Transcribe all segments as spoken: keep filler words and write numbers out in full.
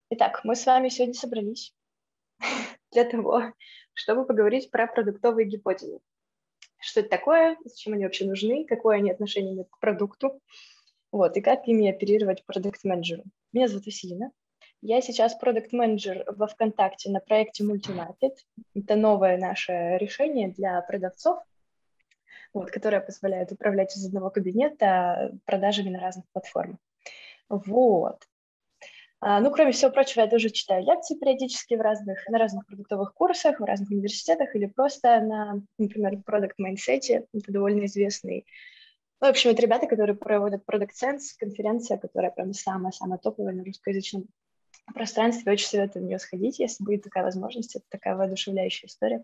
Итак, мы с вами сегодня собрались для того, чтобы поговорить про продуктовые гипотезы. Что это такое, зачем они вообще нужны, какое они отношение имеют к продукту, вот, и как ими оперировать продукт-менеджеру. Меня зовут Василина. Я сейчас продукт-менеджер во ВКонтакте на проекте Multimarket. Это новое наше решение для продавцов, вот, которое позволяет управлять из одного кабинета продажами на разных платформах. Вот. Ну, кроме всего прочего, я тоже читаю лекции периодически в разных, на разных продуктовых курсах, в разных университетах или просто на, например, Product Mindset. Это довольно известный. Ну, в общем, это ребята, которые проводят Product Sense, конференция, которая прям самая-самая топовая на русскоязычном пространстве. Очень советую в нее сходить, если будет такая возможность. Это такая воодушевляющая история.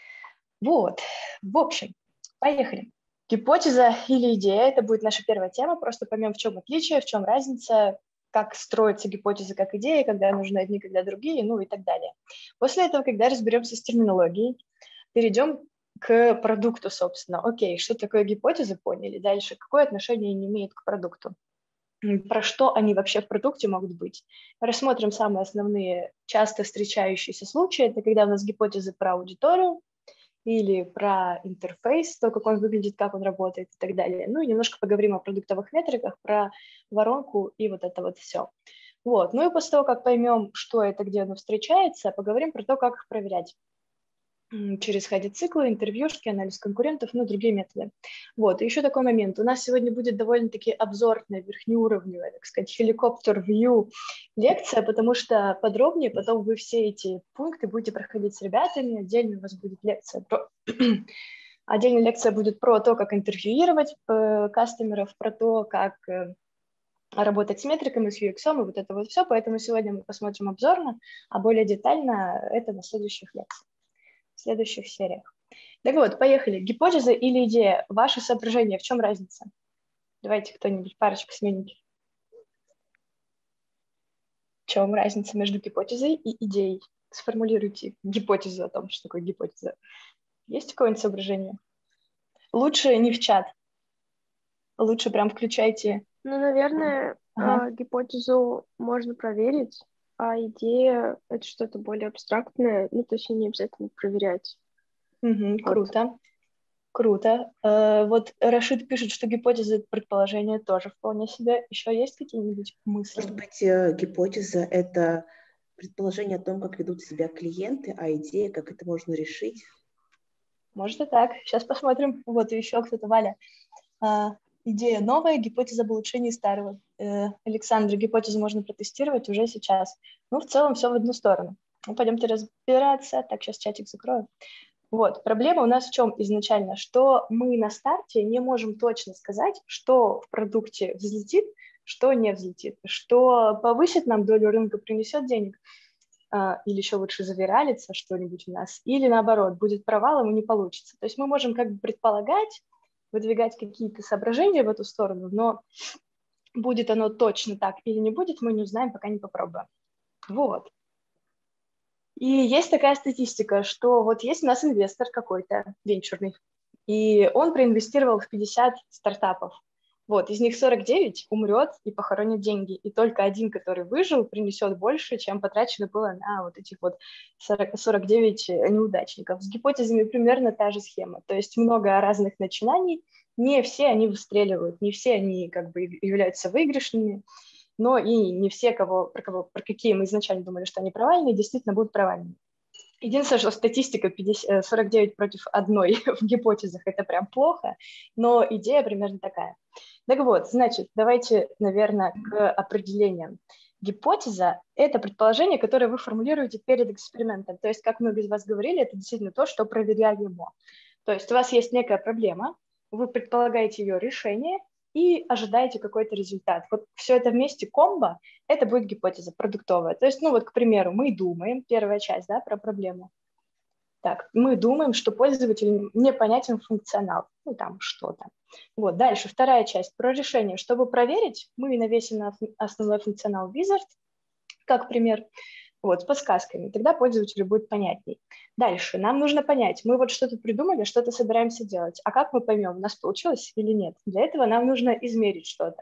Вот. В общем, поехали. Гипотеза или идея – это будет наша первая тема. Просто поймем, в чем отличие, в чем разница, как строится гипотеза как идея, когда нужны одни, когда другие, ну и так далее. После этого, когда разберемся с терминологией, перейдем к продукту, собственно. Окей, что такое гипотеза, поняли. Дальше, какое отношение они имеют к продукту? Про что они вообще в продукте могут быть? Рассмотрим самые основные, часто встречающиеся случаи. Это когда у нас гипотезы про аудиторию, или про интерфейс, то, как он выглядит, как он работает и так далее. Ну и немножко поговорим о продуктовых метриках, про воронку и вот это вот все. Вот. Ну и после того, как поймем, что это, где оно встречается, поговорим про то, как их проверять через ходить-циклы, интервьюшки, анализ конкурентов, ну, другие методы. Вот, и еще такой момент. У нас сегодня будет довольно-таки обзорная, верхнеуровневая, так сказать, helicopter-view лекция, потому что подробнее потом вы все эти пункты будете проходить с ребятами, отдельно у вас будет лекция про... Отдельная лекция будет про то, как интервьюировать э, кастомеров, про то, как э, работать с метриками, с ю экс, и вот это вот все, поэтому сегодня мы посмотрим обзорно, а более детально это на следующих лекциях. В следующих сериях. Так вот, поехали. Гипотеза или идея? Ваше соображение, в чем разница? Давайте кто-нибудь, парочка смените. В чем разница между гипотезой и идеей? Сформулируйте гипотезу о том, что такое гипотеза. Есть какое-нибудь соображение? Лучше не в чат. Лучше прям включайте. Ну, наверное, ага. э, гипотезу можно проверить, а идея — это что-то более абстрактное, ну, то есть не обязательно проверять. Угу, вот. Круто. Круто. Э, вот Рашид пишет, что гипотеза — это предположение, тоже вполне себе. Еще есть какие-нибудь мысли? Может быть, гипотеза — это предположение о том, как ведут себя клиенты, а идея, как это можно решить? Может и так. Сейчас посмотрим. Вот и еще кто-то, Валя. А, идея новая, гипотеза об улучшении старого. Э, Александр, гипотезу можно протестировать уже сейчас. Ну, в целом все в одну сторону. Ну, пойдемте разбираться. Так, сейчас чатик закрою. Вот, проблема у нас в чем изначально, что мы на старте не можем точно сказать, что в продукте взлетит, что не взлетит, что повысит нам долю рынка, принесет денег, или еще лучше завиралится что-нибудь у нас, или наоборот, будет провалом и не получится. То есть мы можем как бы предполагать, выдвигать какие-то соображения в эту сторону, но будет оно точно так или не будет, мы не узнаем, пока не попробуем. Вот. И есть такая статистика, что вот есть у нас инвестор какой-то венчурный, и он проинвестировал в пятьдесят стартапов. Вот, из них сорок девять умрет и похоронит деньги, и только один, который выжил, принесет больше, чем потрачено было на вот этих вот сорок, сорок девять неудачников. С гипотезами примерно та же схема, то есть много разных начинаний, не все они выстреливают, не все они как бы являются выигрышными, но и не все, кого, про, кого, про какие мы изначально думали, что они провальные, действительно будут провальными. Единственное, что статистика пятьдесят, сорок девять против одной в гипотезах – это прям плохо, но идея примерно такая. Так вот, значит, давайте, наверное, к определениям. Гипотеза – это предположение, которое вы формулируете перед экспериментом. То есть, как мы без вас говорили, это действительно то, что проверяемо. То есть у вас есть некая проблема, вы предполагаете ее решение и ожидаете какой-то результат. Вот все это вместе комбо – это будет гипотеза продуктовая. То есть, ну вот, к примеру, мы думаем, первая часть, да, про проблему. Так, мы думаем, что пользователю непонятен функционал, ну там что-то. Вот, дальше вторая часть про решение. Чтобы проверить, мы навесим на основной функционал Wizard, как пример, вот, с подсказками, тогда пользователю будет понятней. Дальше, нам нужно понять, мы вот что-то придумали, что-то собираемся делать, а как мы поймем, у нас получилось или нет? Для этого нам нужно измерить что-то.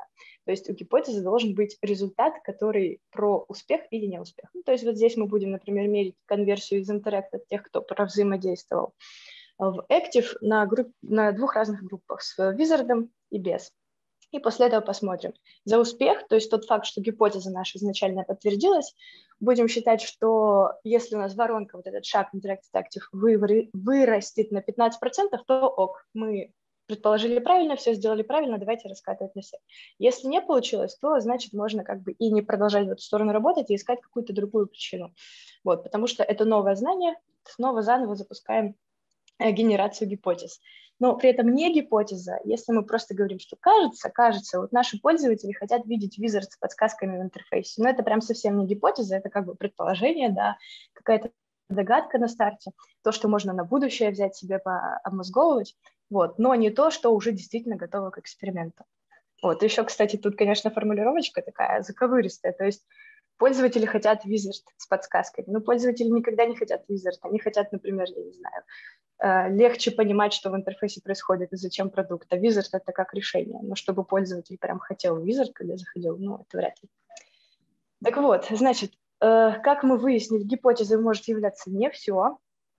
То есть у гипотезы должен быть результат, который про успех или неуспех. Ну, то есть вот здесь мы будем, например, мерить конверсию из Interact от тех, кто провзаимодействовал в Active на, групп, на двух разных группах, с Wizard и без. И после этого посмотрим. За успех, то есть тот факт, что гипотеза наша изначально подтвердилась, будем считать, что если у нас воронка, вот этот шаг Interactive Active вырастет на пятнадцать процентов, то ок, мы предположили правильно, все сделали правильно, давайте раскатывать на всех. Если не получилось, то значит можно как бы и не продолжать в эту сторону работать и искать какую-то другую причину. Вот, потому что это новое знание, снова заново запускаем генерацию гипотез. Но при этом не гипотеза, если мы просто говорим, что кажется, кажется, вот наши пользователи хотят видеть Wizard с подсказками в интерфейсе, но это прям совсем не гипотеза, это как бы предположение, да, какая-то догадка на старте, то, что можно на будущее взять себе, пообмозговывать, вот, но не то, что уже действительно готово к эксперименту. Вот, еще, кстати, тут, конечно, формулировочка такая заковыристая, то есть пользователи хотят Wizard с подсказками, но пользователи никогда не хотят Wizard, они хотят, например, я не знаю, легче понимать, что в интерфейсе происходит и зачем продукт. А Wizard — это как решение. Но чтобы пользователь прям хотел Wizard, когда заходил, ну, это вряд ли. Так вот, значит, как мы выяснили, гипотезой может являться не все,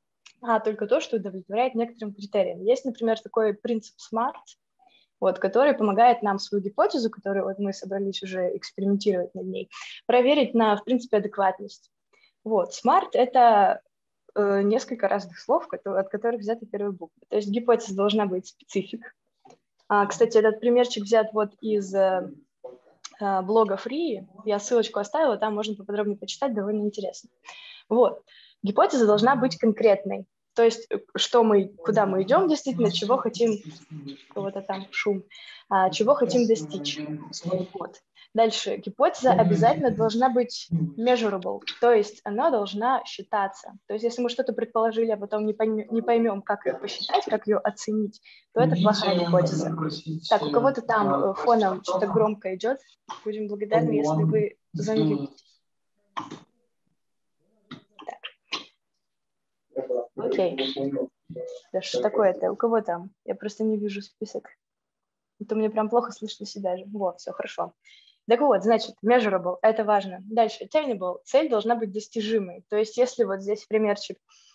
а только то, что удовлетворяет некоторым критериям. Есть, например, такой принцип SMART, вот, который помогает нам свою гипотезу, которую вот мы собрались уже экспериментировать над ней, проверить на, в принципе, адекватность. Вот, SMART — это несколько разных слов, от которых взята первая буква. То есть гипотеза должна быть специфик. А, кстати, этот примерчик взят вот из а, блога Free. Я ссылочку оставила, там можно поподробнее почитать, довольно интересно. Вот. Гипотеза должна быть конкретной. То есть что мы, куда мы идем действительно, чего хотим, кого-то там шум, а, чего хотим достичь. Вот. Дальше, гипотеза обязательно должна быть measurable, то есть она должна считаться. То есть если мы что-то предположили, а потом не поймем, не поймем, как ее посчитать, как ее оценить, то это плохая гипотеза. Так, у кого-то там фоном что-то громко идет. Будем благодарны, если вы замьютитесь. Так. Окей. Да что такое-то? У кого там? Я просто не вижу список. Это мне прям плохо слышно себя же. Вот, все хорошо. Так вот, значит, measurable – это важно. Дальше, attainable – цель должна быть достижимой. То есть если вот здесь примерчик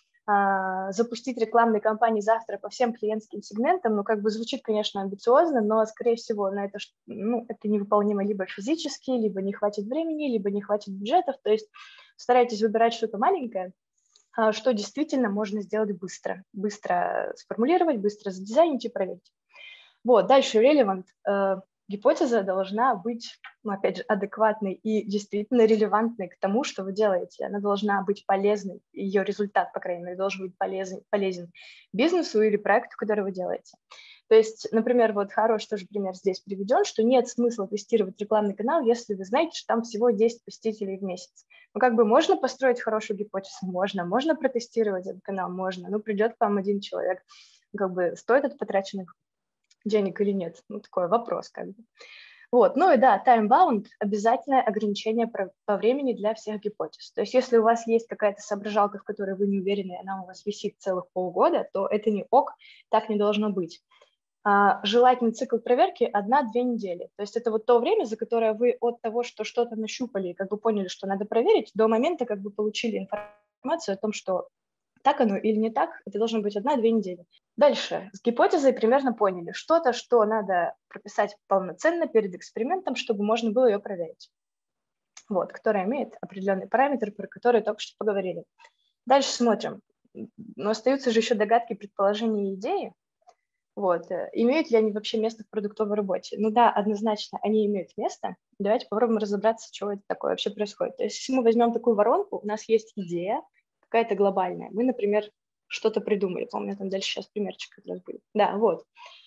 а, запустить рекламные кампании завтра по всем клиентским сегментам, ну, как бы звучит, конечно, амбициозно, но, скорее всего, на это, ну, это невыполнимо либо физически, либо не хватит времени, либо не хватит бюджетов. То есть старайтесь выбирать что-то маленькое, а, что действительно можно сделать быстро. Быстро сформулировать, быстро задизайнить и проверить. Вот, дальше relevant. Гипотеза должна быть, ну, опять же, адекватной и действительно релевантной к тому, что вы делаете. Она должна быть полезной, ее результат, по крайней мере, должен быть полезен, полезен бизнесу или проекту, который вы делаете. То есть, например, вот хороший тоже пример здесь приведен, что нет смысла тестировать рекламный канал, если вы знаете, что там всего десять посетителей в месяц. Ну, как бы можно построить хорошую гипотезу? Можно. Можно протестировать этот канал? Можно. Ну, придет к вам один человек. Как бы стоит это потраченных денег или нет? Ну, такой вопрос как бы. Вот, ну и да, time-bound – обязательное ограничение по времени для всех гипотез. То есть если у вас есть какая-то соображалка, в которой вы не уверены, и она у вас висит целых полгода, то это не ок, так не должно быть. А, желательный цикл проверки – одна-две недели. То есть это вот то время, за которое вы от того, что что-то нащупали, как бы поняли, что надо проверить, до момента, как бы получили информацию о том, что так оно или не так, это должно быть одна-две недели. Дальше. С гипотезой примерно поняли. Что-то, что надо прописать полноценно перед экспериментом, чтобы можно было ее проверить. Вот, которая имеет определенные параметры, про которые только что поговорили. Дальше смотрим. Но остаются же еще догадки, предположения и идеи. Вот. Имеют ли они вообще место в продуктовой работе? Ну да, однозначно они имеют место. Давайте попробуем разобраться, что это такое вообще происходит. То есть если мы возьмем такую воронку, у нас есть идея, какая-то глобальная. Мы, например, что-то придумали. Помню, там дальше сейчас примерчик как раз будет. Да, вот.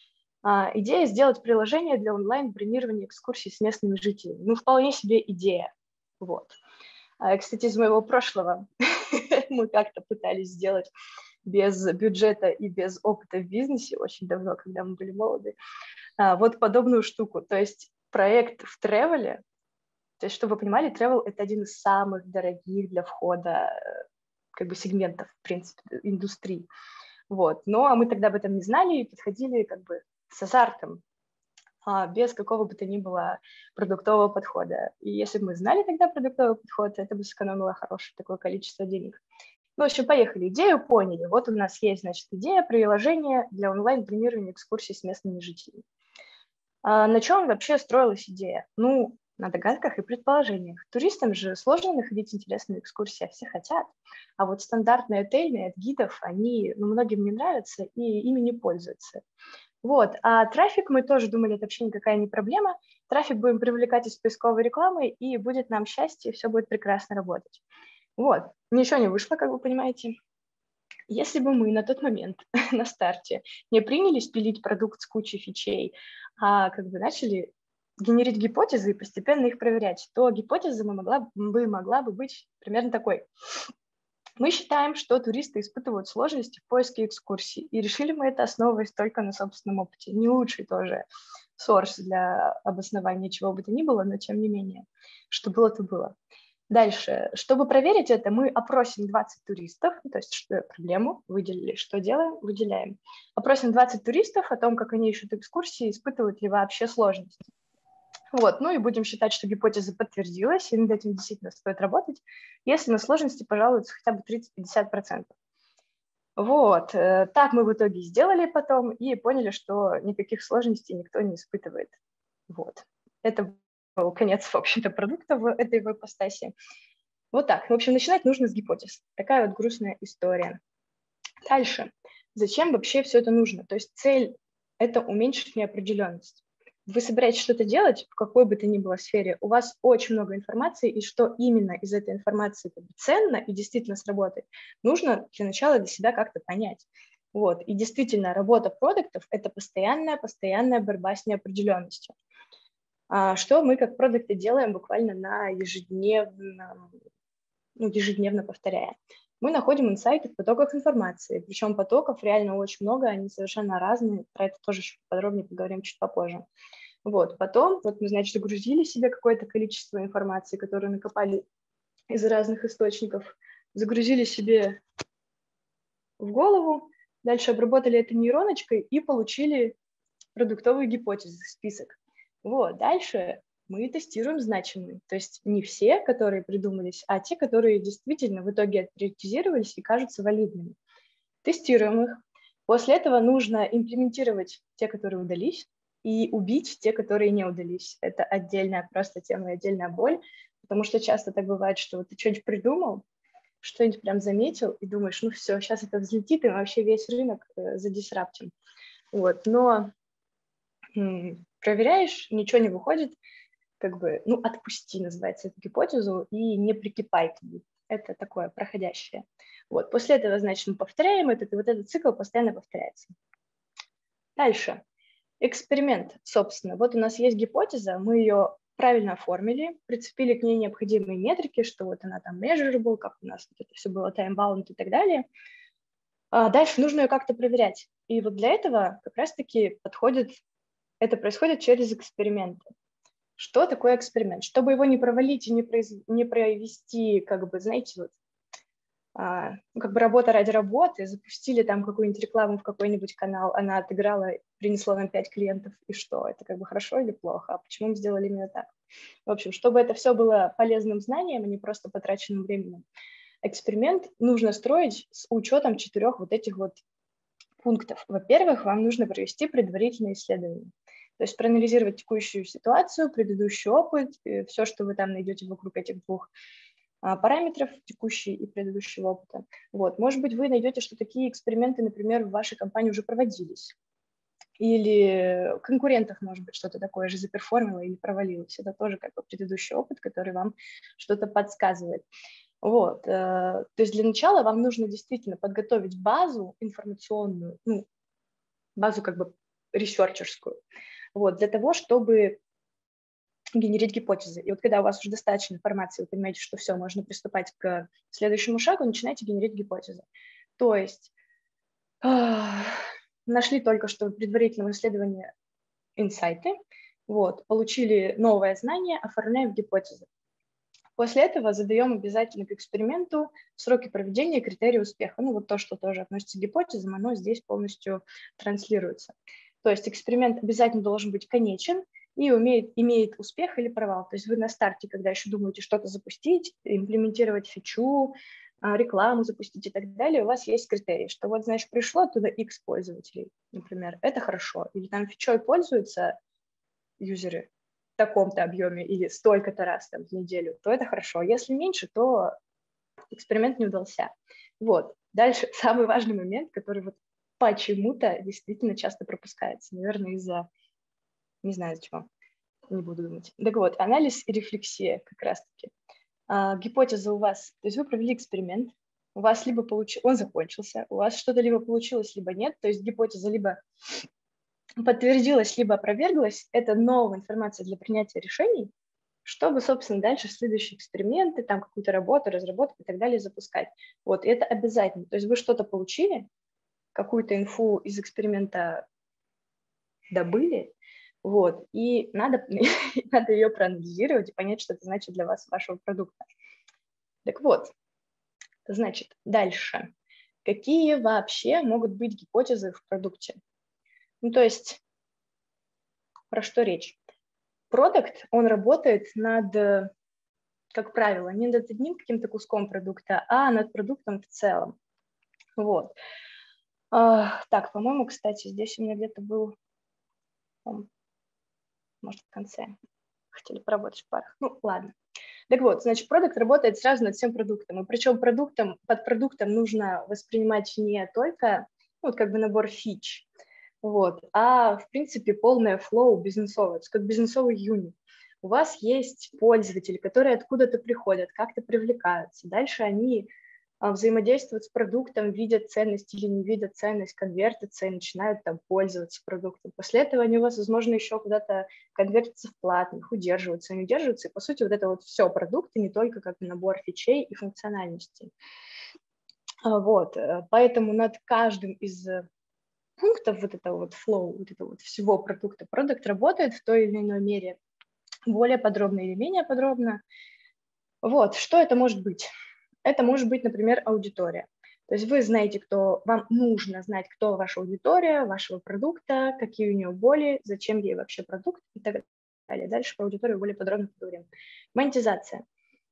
А, идея сделать приложение для онлайн-бронирования экскурсий с местными жителями. Ну, вполне себе идея. Вот. А, кстати, из моего прошлого мы как-то пытались сделать без бюджета и без опыта в бизнесе, очень давно, когда мы были молоды, а, вот подобную штуку. То есть проект в тревеле, то есть, чтобы вы понимали, тревел – это один из самых дорогих для входа как бы сегментов, в принципе, индустрии. Вот. Но мы тогда об этом не знали и подходили как бы с азартом. а, без какого бы то ни было продуктового подхода. И если бы мы знали тогда продуктовый подход, это бы сэкономило хорошее такое количество денег. Ну, в общем, поехали. Идею поняли. Вот у нас есть, значит, идея приложения для онлайн-бронирования экскурсий с местными жителями. А на чем вообще строилась идея? Ну, на догадках и предположениях. Туристам же сложно находить интересные экскурсии, а все хотят. А вот стандартные отельные от гидов, они, ну, многим не нравятся и ими не пользуются. Вот, а трафик, мы тоже думали, это вообще никакая не проблема. Трафик будем привлекать из поисковой рекламы, и будет нам счастье, и все будет прекрасно работать. Вот, ничего не вышло, как вы понимаете. Если бы мы на тот момент, на старте, не принялись пилить продукт с кучей фичей, а как бы начали генерить гипотезы и постепенно их проверять, то гипотеза бы могла, бы, могла бы быть примерно такой. Мы считаем, что туристы испытывают сложности в поиске экскурсий, и решили мы это, основываясь только на собственном опыте. Не лучший тоже сорс для обоснования чего бы то ни было, но тем не менее, что было, то было. Дальше, чтобы проверить это, мы опросим двадцать туристов, то есть что, проблему выделили, что делаем, выделяем. Опросим двадцать туристов о том, как они ищут экскурсии, испытывают ли вообще сложности. Вот, ну и будем считать, что гипотеза подтвердилась, и над этим действительно стоит работать, если на сложности пожалуются хотя бы тридцать-пятьдесят процентов. Вот, так мы в итоге сделали потом и поняли, что никаких сложностей никто не испытывает. Вот, это был конец, в общем-то, продукта в этой веб-ипостаси. Вот так, в общем, начинать нужно с гипотез. Такая вот грустная история. Дальше, зачем вообще все это нужно? То есть цель – это уменьшить неопределенность. Вы собираетесь что-то делать в какой бы то ни было сфере, у вас очень много информации, и что именно из этой информации ценно и действительно сработает, нужно для начала для себя как-то понять. Вот. И действительно, работа продуктов – это постоянная, постоянная борьба с неопределенностью. А что мы как продукты делаем буквально на ежедневном, ну, ежедневно повторяя. Мы находим инсайты в потоках информации, причем потоков реально очень много, они совершенно разные, про это тоже подробнее поговорим чуть попозже. Вот, потом, вот мы, значит, загрузили себе какое-то количество информации, которую накопали из разных источников, загрузили себе в голову, дальше обработали это нейроночкой и получили продуктовые гипотезы, список. Вот, дальше мы тестируем значимые, то есть не все, которые придумались, а те, которые действительно в итоге отприоритизировались и кажутся валидными. Тестируем их. После этого нужно имплементировать те, которые удались, и убить те, которые не удались. Это отдельная просто тема, отдельная боль, потому что часто так бывает, что вот ты что-нибудь придумал, что-нибудь прям заметил, и думаешь, ну все, сейчас это взлетит, и вообще весь рынок э, задисраптим. Вот, но м- проверяешь, ничего не выходит, как бы, ну, отпусти, называется, эту гипотезу, и не прикипай к ней. Это такое проходящее. Вот, после этого, значит, мы повторяем этот, и вот этот цикл постоянно повторяется. Дальше. Эксперимент, собственно. Вот у нас есть гипотеза, мы ее правильно оформили, прицепили к ней необходимые метрики, что вот она там measurable, как у нас вот это все было time-bound и так далее. А дальше нужно ее как-то проверять. И вот для этого как раз-таки подходит, это происходит через эксперименты. Что такое эксперимент? Чтобы его не провалить и не, произ... не провести, как бы, знаете, вот, а, ну, как бы работа ради работы, запустили там какую-нибудь рекламу в какой-нибудь канал, она отыграла, принесла нам пять клиентов, и что? Это как бы хорошо или плохо? А почему мы сделали именно так? В общем, чтобы это все было полезным знанием, а не просто потраченным временем, эксперимент нужно строить с учетом четырех вот этих вот пунктов. Во-первых, вам нужно провести предварительное исследование. То есть проанализировать текущую ситуацию, предыдущий опыт, все, что вы там найдете вокруг этих двух а, параметров, текущий и предыдущего опыта. Вот. Может быть, вы найдете, что такие эксперименты, например, в вашей компании уже проводились. Или в конкурентах, может быть, что-то такое же заперформило или провалилось. Это тоже как бы предыдущий опыт, который вам что-то подсказывает. Вот. То есть для начала вам нужно действительно подготовить базу информационную, ну, базу как бы ресерчерскую, вот, для того, чтобы генерить гипотезы. И вот когда у вас уже достаточно информации, вы понимаете, что все, можно приступать к следующему шагу, начинаете генерить гипотезы. То есть э, нашли только что в предварительном исследовании инсайты, вот, получили новое знание, оформляем гипотезы. После этого задаем обязательно к эксперименту сроки проведения и критерии успеха. Ну вот то, что тоже относится к гипотезам, оно здесь полностью транслируется. То есть эксперимент обязательно должен быть конечен и умеет, имеет успех или провал. То есть вы на старте, когда еще думаете что-то запустить, имплементировать фичу, рекламу запустить и так далее, у вас есть критерии, что вот, значит, пришло туда X пользователей, например, это хорошо. Или там фичой пользуются юзеры в таком-то объеме или столько-то раз там, в неделю, то это хорошо. Если меньше, то эксперимент не удался. Вот. Дальше самый важный момент, который вот почему-то действительно часто пропускается, наверное, из-за, не знаю, из-за чего, не буду думать. Так вот, анализ и рефлексия как раз-таки. А, гипотеза у вас, то есть вы провели эксперимент, у вас либо получилось, он закончился, у вас что-то либо получилось, либо нет, то есть гипотеза либо подтвердилась, либо опроверглась, это новая информация для принятия решений, чтобы, собственно, дальше следующие эксперименты, там какую-то работу, разработку и так далее запускать. Вот, и это обязательно. То есть вы что-то получили, какую-то инфу из эксперимента добыли, вот, и надо, надо ее проанализировать и понять, что это значит для вас, вашего продукта. Так вот, значит, дальше. Какие вообще могут быть гипотезы в продукте? Ну, то есть, про что речь? Продукт, он работает над, как правило, не над одним каким-то куском продукта, а над продуктом в целом. Вот. А, так, по-моему, кстати, здесь у меня где-то был, может, в конце. Хотели поработать в парах. Ну, ладно. Так вот, значит, продукт работает сразу над всем продуктом. И причем продуктом, под продуктом нужно воспринимать не только, ну, вот как бы набор фич, вот, а, в принципе, полное флоу бизнесовое, как бизнесовый юнит. У вас есть пользователи, которые откуда-то приходят, как-то привлекаются. Дальше они взаимодействуют с продуктом, видят ценность или не видят ценность, конвертятся и начинают там пользоваться продуктом. После этого они у вас, возможно, еще куда-то конвертятся в платных, удерживаются, не удерживаются. И, по сути, вот это вот все продукты, не только как набор фичей и функциональностей. Вот, поэтому над каждым из пунктов вот этого вот flow, вот этого вот всего продукта, продукт работает в той или иной мере более подробно или менее подробно. Вот, что это может быть? Это может быть, например, аудитория. То есть вы знаете, кто, вам нужно знать, кто ваша аудитория, вашего продукта, какие у нее боли, зачем ей вообще продукт и так далее. Дальше про аудиторию более подробно поговорим. Монетизация.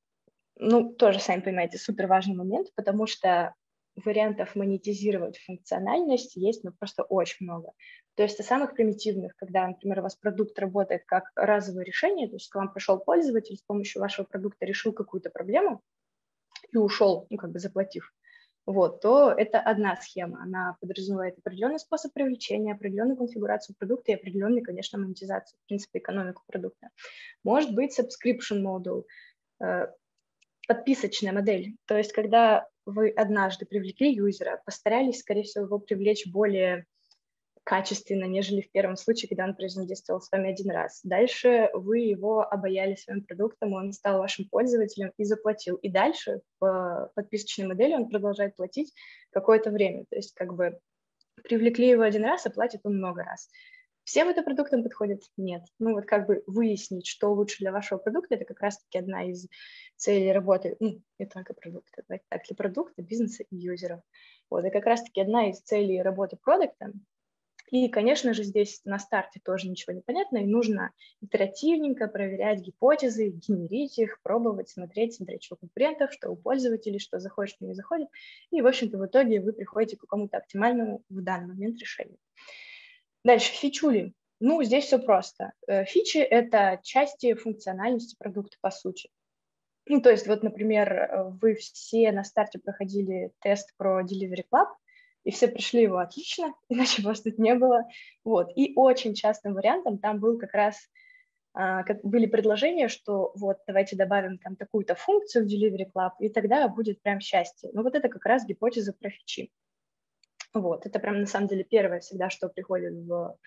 Ну, тоже, сами понимаете, супер важный момент, потому что вариантов монетизировать функциональность есть ну, просто очень много. То есть о самых примитивных, когда, например, у вас продукт работает как разовое решение, то есть к вам пришел пользователь, с помощью вашего продукта решил какую-то проблему, и ушел, ну, как бы заплатив, вот, то это одна схема. Она подразумевает определенный способ привлечения, определенную конфигурацию продукта и определенную, конечно, монетизацию, в принципе, экономику продукта. Может быть subscription model, э, подписочная модель. То есть когда вы однажды привлекли юзера, постарались, скорее всего, его привлечь более качественно, нежели в первом случае, когда он взаимодействовал с вами один раз. Дальше вы его обаяли своим продуктом, он стал вашим пользователем и заплатил. И дальше по подписочной модели он продолжает платить какое-то время. То есть как бы привлекли его один раз, а платит он много раз. Всем это продуктам подходит? Нет. Ну вот как бы выяснить, что лучше для вашего продукта, это как раз-таки одна из целей работы, ну, не только продукта, давайте так, для продукта, бизнеса и юзеров. Вот, и как раз-таки одна из целей работы продукта. И, конечно же, здесь на старте тоже ничего не понятно, и нужно итеративненько проверять гипотезы, генерить их, пробовать, смотреть, смотреть, что у конкурентов, что у пользователей, что заходит, что не заходит. И, в общем-то, в итоге вы приходите к какому-то оптимальному в данный момент решению. Дальше, фичули. Ну, здесь все просто. Фичи – это части функциональности продукта, по сути. Ну, то есть, вот, например, вы все на старте проходили тест про Delivery Club, и все пришли его отлично, иначе вас тут не было. Вот. И очень частым вариантом там был как раз, а, как были предложения, что вот давайте добавим там такую-то функцию в Delivery Club, и тогда будет прям счастье. Ну вот это как раз гипотеза про фичи. Вот. Это прям на самом деле первое всегда, что приходит в...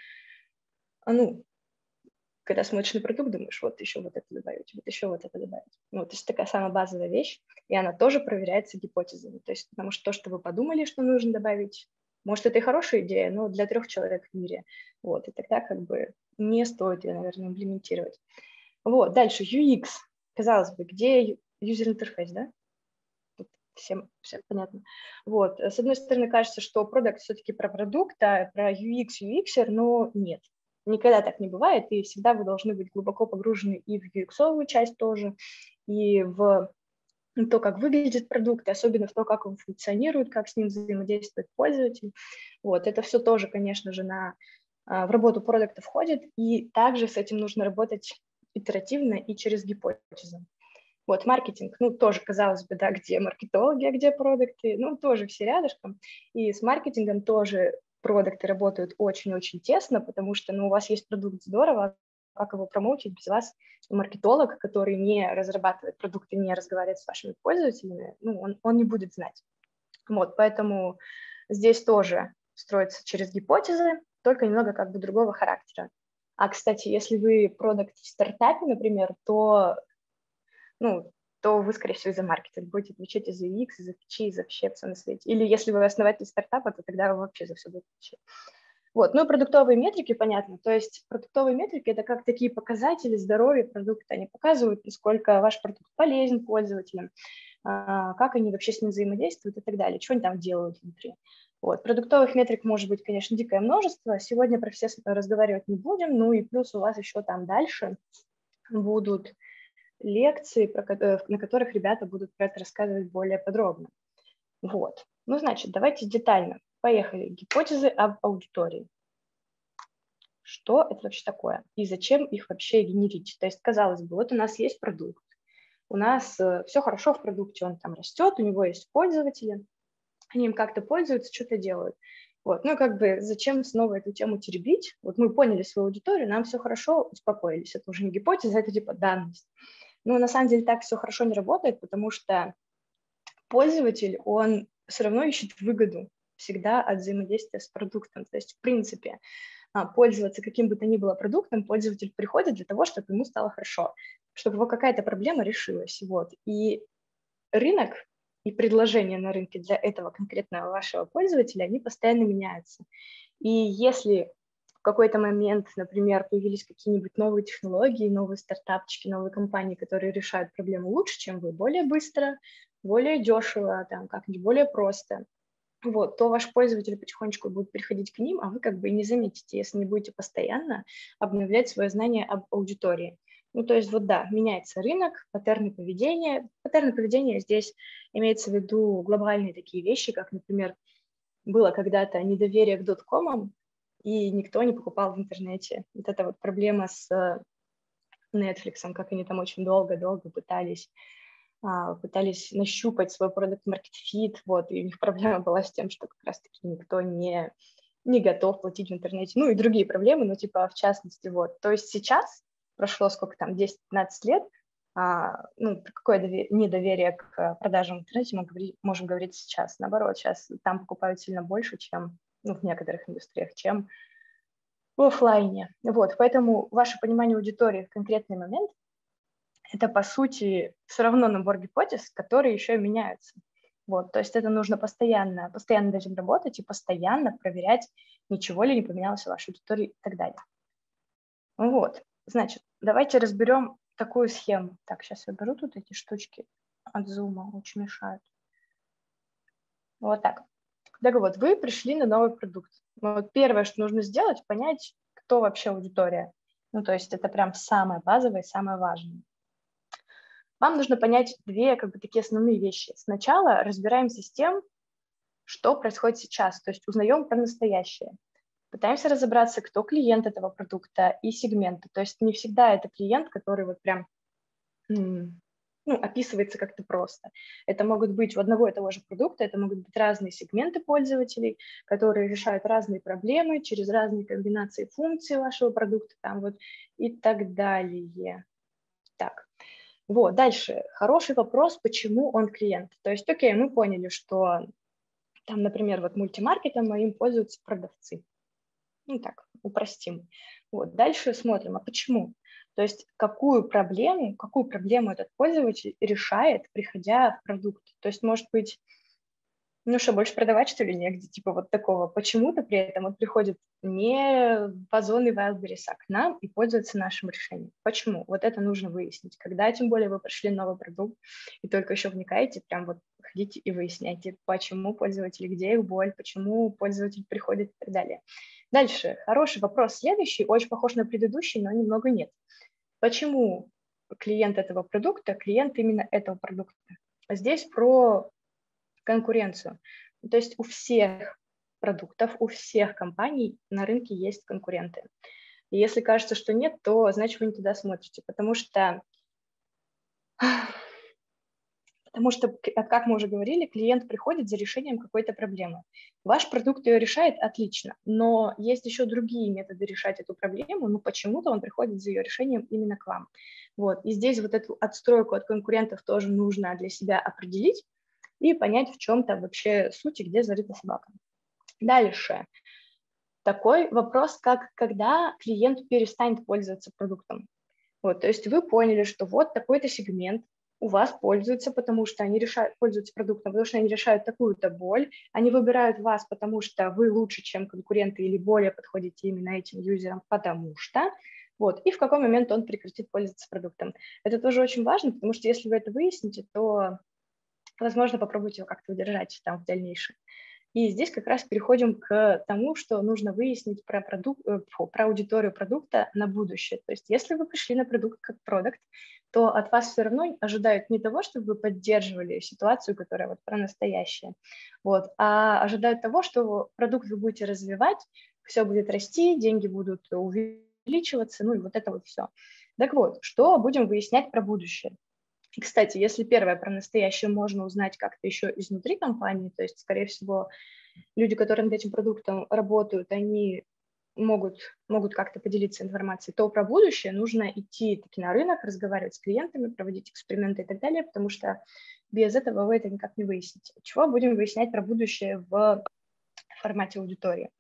Ну, когда смотришь на продукт, думаешь, вот еще вот это добавить, вот еще вот это добавить. Ну, то есть такая самая базовая вещь, и она тоже проверяется гипотезами. То есть потому что то, что вы подумали, что нужно добавить, может, это и хорошая идея, но для трех человек в мире. Вот, и тогда как бы не стоит ее, наверное, имплементировать. Вот, дальше ю экс. Казалось бы, где user interface, да? Тут всем, всем понятно. Вот. С одной стороны, кажется, что продукт все-таки про продукт, а про ю экс, ю экс, но нет. Никогда так не бывает, и всегда вы должны быть глубоко погружены и в ю экс-овую часть тоже, и в то, как выглядит продукт, особенно в то, как он функционирует, как с ним взаимодействует пользователь. Вот. Это все тоже, конечно же, на, в работу продукта входит, и также с этим нужно работать итеративно и через гипотезы. Вот, маркетинг, ну, тоже, казалось бы, да, где маркетологи, а где продукты, ну, тоже все рядышком. И с маркетингом тоже продукты работают очень-очень тесно, потому что, ну, у вас есть продукт, здорово, как его промоутить без вас? Маркетолог, который не разрабатывает продукты, не разговаривает с вашими пользователями, ну, он, он не будет знать. Вот, поэтому здесь тоже строится через гипотезы, только немного как бы другого характера. А, кстати, если вы продукт в стартапе, например, то ну, то вы, скорее всего, за маркетинг будете отвечать и за ю экс, и за фичи, и за вообще все на свете. Или если вы основатель стартапа, то тогда вы вообще за все будете отвечать. Вот, ну и продуктовые метрики, понятно. То есть продуктовые метрики – это как такие показатели здоровья продукта. Они показывают, насколько ваш продукт полезен пользователям, как они вообще с ним взаимодействуют и так далее, что они там делают внутри. Вот. Продуктовых метрик может быть, конечно, дикое множество. Сегодня про все разговаривать не будем. Ну и плюс у вас еще там дальше будут лекции, на которых ребята будут про это рассказывать более подробно. Вот. Ну, значит, давайте детально. Поехали. Гипотезы об аудитории. Что это вообще такое? И зачем их вообще генерить? То есть, казалось бы, вот у нас есть продукт. У нас э, все хорошо в продукте, он там растет, у него есть пользователи, они им как-то пользуются, что-то делают. Вот. Ну, как бы, зачем снова эту тему теребить? Вот мы поняли свою аудиторию, нам все хорошо, успокоились. Это уже не гипотеза, это типа данность. Но на самом деле так все хорошо не работает, потому что пользователь, он все равно ищет выгоду всегда от взаимодействия с продуктом. То есть, в принципе, пользоваться каким бы то ни было продуктом, пользователь приходит для того, чтобы ему стало хорошо, чтобы его какая-то проблема решилась. Вот. И рынок и предложения на рынке для этого конкретного вашего пользователя, они постоянно меняются. И если в какой-то момент, например, появились какие-нибудь новые технологии, новые стартапчики, новые компании, которые решают проблему лучше, чем вы, более быстро, более дешево, там, как-нибудь более просто, вот, то ваш пользователь потихонечку будет переходить к ним, а вы как бы и не заметите, если не будете постоянно обновлять свое знание об аудитории. Ну, то есть вот да, меняется рынок, паттерны поведения. Паттерны поведения здесь имеется в виду глобальные такие вещи, как, например, было когда-то недоверие к доткомам, и никто не покупал в интернете. Вот это вот проблема с Netflix, как они там очень долго-долго пытались, пытались нащупать свой продукт-маркет фит, вот, и у них проблема была с тем, что как раз-таки никто не, не готов платить в интернете, ну и другие проблемы, ну типа в частности, вот. То есть сейчас, прошло сколько там, десять-пятнадцать лет, а, ну, какое довер... недоверие к продажам в интернете мы говори... можем говорить сейчас. Наоборот, сейчас там покупают сильно больше, чем, ну, в некоторых индустриях, чем в офлайне. Вот, поэтому ваше понимание аудитории в конкретный момент – это, по сути, все равно набор гипотез, которые еще и меняются. Вот, то есть это нужно постоянно, постоянно над этим работать и постоянно проверять, ничего ли не поменялось в вашей аудитории и так далее. Вот, значит, давайте разберем такую схему. Так, сейчас я беру тут эти штучки от зума, очень мешают. Вот так. Так вот, вы пришли на новый продукт. Вот первое, что нужно сделать, понять, кто вообще аудитория. Ну, то есть это прям самое базовое, самое важное. Вам нужно понять две, как бы, такие основные вещи. Сначала разбираемся с тем, что происходит сейчас, то есть узнаем про настоящее. Пытаемся разобраться, кто клиент этого продукта и сегмента. То есть не всегда это клиент, который вот прям ну, описывается как-то просто. Это могут быть у одного и того же продукта, это могут быть разные сегменты пользователей, которые решают разные проблемы через разные комбинации функций вашего продукта там вот, и так далее. Так. Вот, дальше. Хороший вопрос, почему он клиент. То есть, окей, мы поняли, что там, например, вот мультимаркетом моим пользуются продавцы. Ну так, упростим. Вот, дальше смотрим, а почему? То есть какую проблему, какую проблему этот пользователь решает, приходя в продукт. То есть, может быть, Ну что, больше продавать, что ли, негде? Типа вот такого. Почему-то при этом он приходит не в Озон и Wildberries, а к нам и пользуется нашим решением. Почему? Вот это нужно выяснить. Когда, тем более, вы пришли новый продукт и только еще вникаете, прям вот ходите и выясняйте, почему пользователи, где их боль, почему пользователь приходит и так далее. Дальше. Хороший вопрос следующий, очень похож на предыдущий, но немного нет. Почему клиент этого продукта, клиент именно этого продукта? Здесь про конкуренцию. То есть у всех продуктов, у всех компаний на рынке есть конкуренты. И если кажется, что нет, то значит вы не туда смотрите, потому что, потому что, как мы уже говорили, клиент приходит за решением какой-то проблемы. Ваш продукт ее решает отлично, но есть еще другие методы решать эту проблему, но почему-то он приходит за ее решением именно к вам. Вот. И здесь вот эту отстройку от конкурентов тоже нужно для себя определить и понять, в чем там вообще суть и где зарыта собака. Дальше. Такой вопрос, как когда клиент перестанет пользоваться продуктом. Вот, то есть вы поняли, что вот такой-то сегмент у вас пользуется, потому что они решают, пользуются продуктом, потому что они решают такую-то боль, они выбирают вас, потому что вы лучше, чем конкуренты, или более подходите именно этим юзерам, потому что, вот, и в какой момент он прекратит пользоваться продуктом. Это тоже очень важно, потому что если вы это выясните, то, возможно, попробуйте его как-то удержать там в дальнейшем. И здесь как раз переходим к тому, что нужно выяснить про, продукт, про аудиторию продукта на будущее. То есть если вы пришли на продукт как продукт, то от вас все равно ожидают не того, чтобы вы поддерживали ситуацию, которая вот про настоящее, вот, а ожидают того, что продукт вы будете развивать, все будет расти, деньги будут увеличиваться, ну и вот это вот все. Так вот, что будем выяснять про будущее? И, кстати, если первое про настоящее можно узнать как-то еще изнутри компании, то есть, скорее всего, люди, которые над этим продуктом работают, они могут, могут как-то поделиться информацией, то про будущее нужно идти таки на рынок, разговаривать с клиентами, проводить эксперименты и так далее, потому что без этого вы это никак не выясните. Чего будем выяснять про будущее в формате аудитории?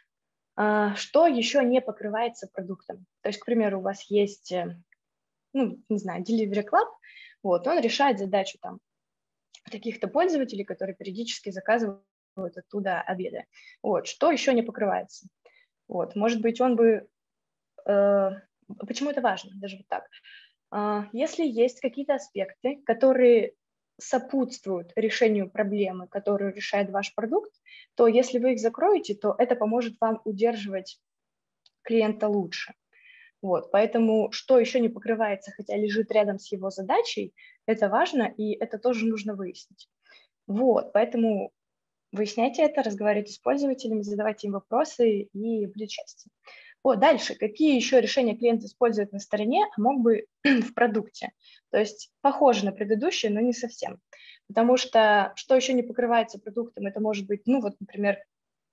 Что еще не покрывается продуктом? То есть, к примеру, у вас есть, ну, не знаю, Delivery Club, вот, он решает задачу там каких-то пользователей, которые периодически заказывают оттуда обеды. Вот, что еще не покрывается? Вот, может быть, он бы... Э, почему это важно? Даже вот так. Э, если есть какие-то аспекты, которые сопутствуют решению проблемы, которую решает ваш продукт, то если вы их закроете, то это поможет вам удерживать клиента лучше. Вот, поэтому что еще не покрывается, хотя лежит рядом с его задачей, это важно, и это тоже нужно выяснить. Вот, поэтому выясняйте это, разговаривайте с пользователями, задавайте им вопросы, и будет счастье. Вот, дальше. Какие еще решения клиент использует на стороне, а мог бы в продукте? То есть похоже на предыдущее, но не совсем. Потому что что еще не покрывается продуктом, это может быть, ну вот, например,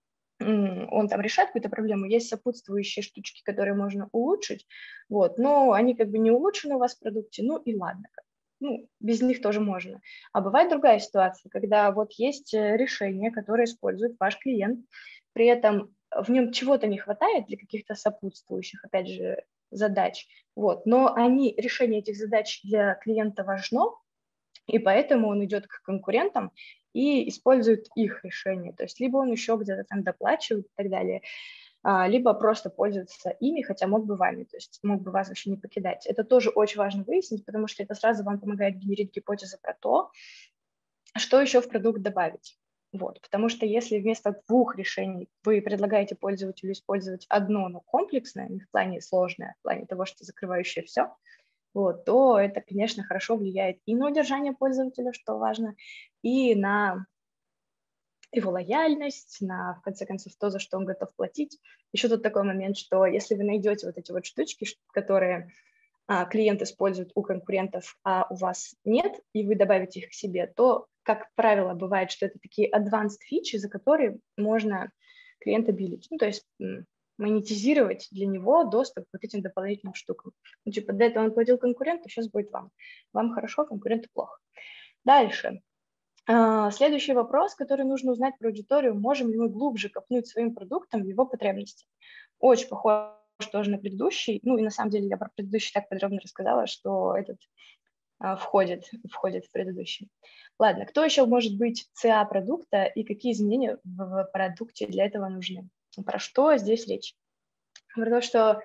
он там решает какую-то проблему, есть сопутствующие штучки, которые можно улучшить, вот, но они как бы не улучшены у вас в продукте, ну и ладно, ну, без них тоже можно. А бывает другая ситуация, когда вот есть решение, которое использует ваш клиент, при этом в нем чего-то не хватает для каких-то сопутствующих, опять же, задач, вот, но они, решение этих задач для клиента важно, и поэтому он идет к конкурентам и использует их решение. То есть либо он еще где-то там доплачивает и так далее, либо просто пользуется ими, хотя мог бы вами, то есть мог бы вас вообще не покидать. Это тоже очень важно выяснить, потому что это сразу вам помогает генерить гипотезы про то, что еще в продукт добавить. Вот, потому что если вместо двух решений вы предлагаете пользователю использовать одно, но комплексное, не в плане сложное, а в плане того, что закрывающее все, вот, то это, конечно, хорошо влияет и на удержание пользователя, что важно, и на его лояльность, на, в конце концов, то, за что он готов платить. Еще тут такой момент, что если вы найдете вот эти вот штучки, которые а, клиент использует у конкурентов, а у вас нет, и вы добавите их к себе, то, как правило, бывает, что это такие advanced фичи, за которые можно клиента билить. Ну, то есть монетизировать для него доступ к вот этим дополнительным штукам. Ну, типа, до этого он платил конкуренту, сейчас будет вам. Вам хорошо, конкуренту плохо. Дальше. Следующий вопрос, который нужно узнать про аудиторию, можем ли мы глубже копнуть своим продуктом в его потребности. Очень похож тоже на предыдущий, ну и на самом деле я про предыдущий так подробно рассказала, что этот входит, входит в предыдущий. Ладно, кто еще может быть си эй о продукта и какие изменения в продукте для этого нужны? Про что здесь речь? Про то, что,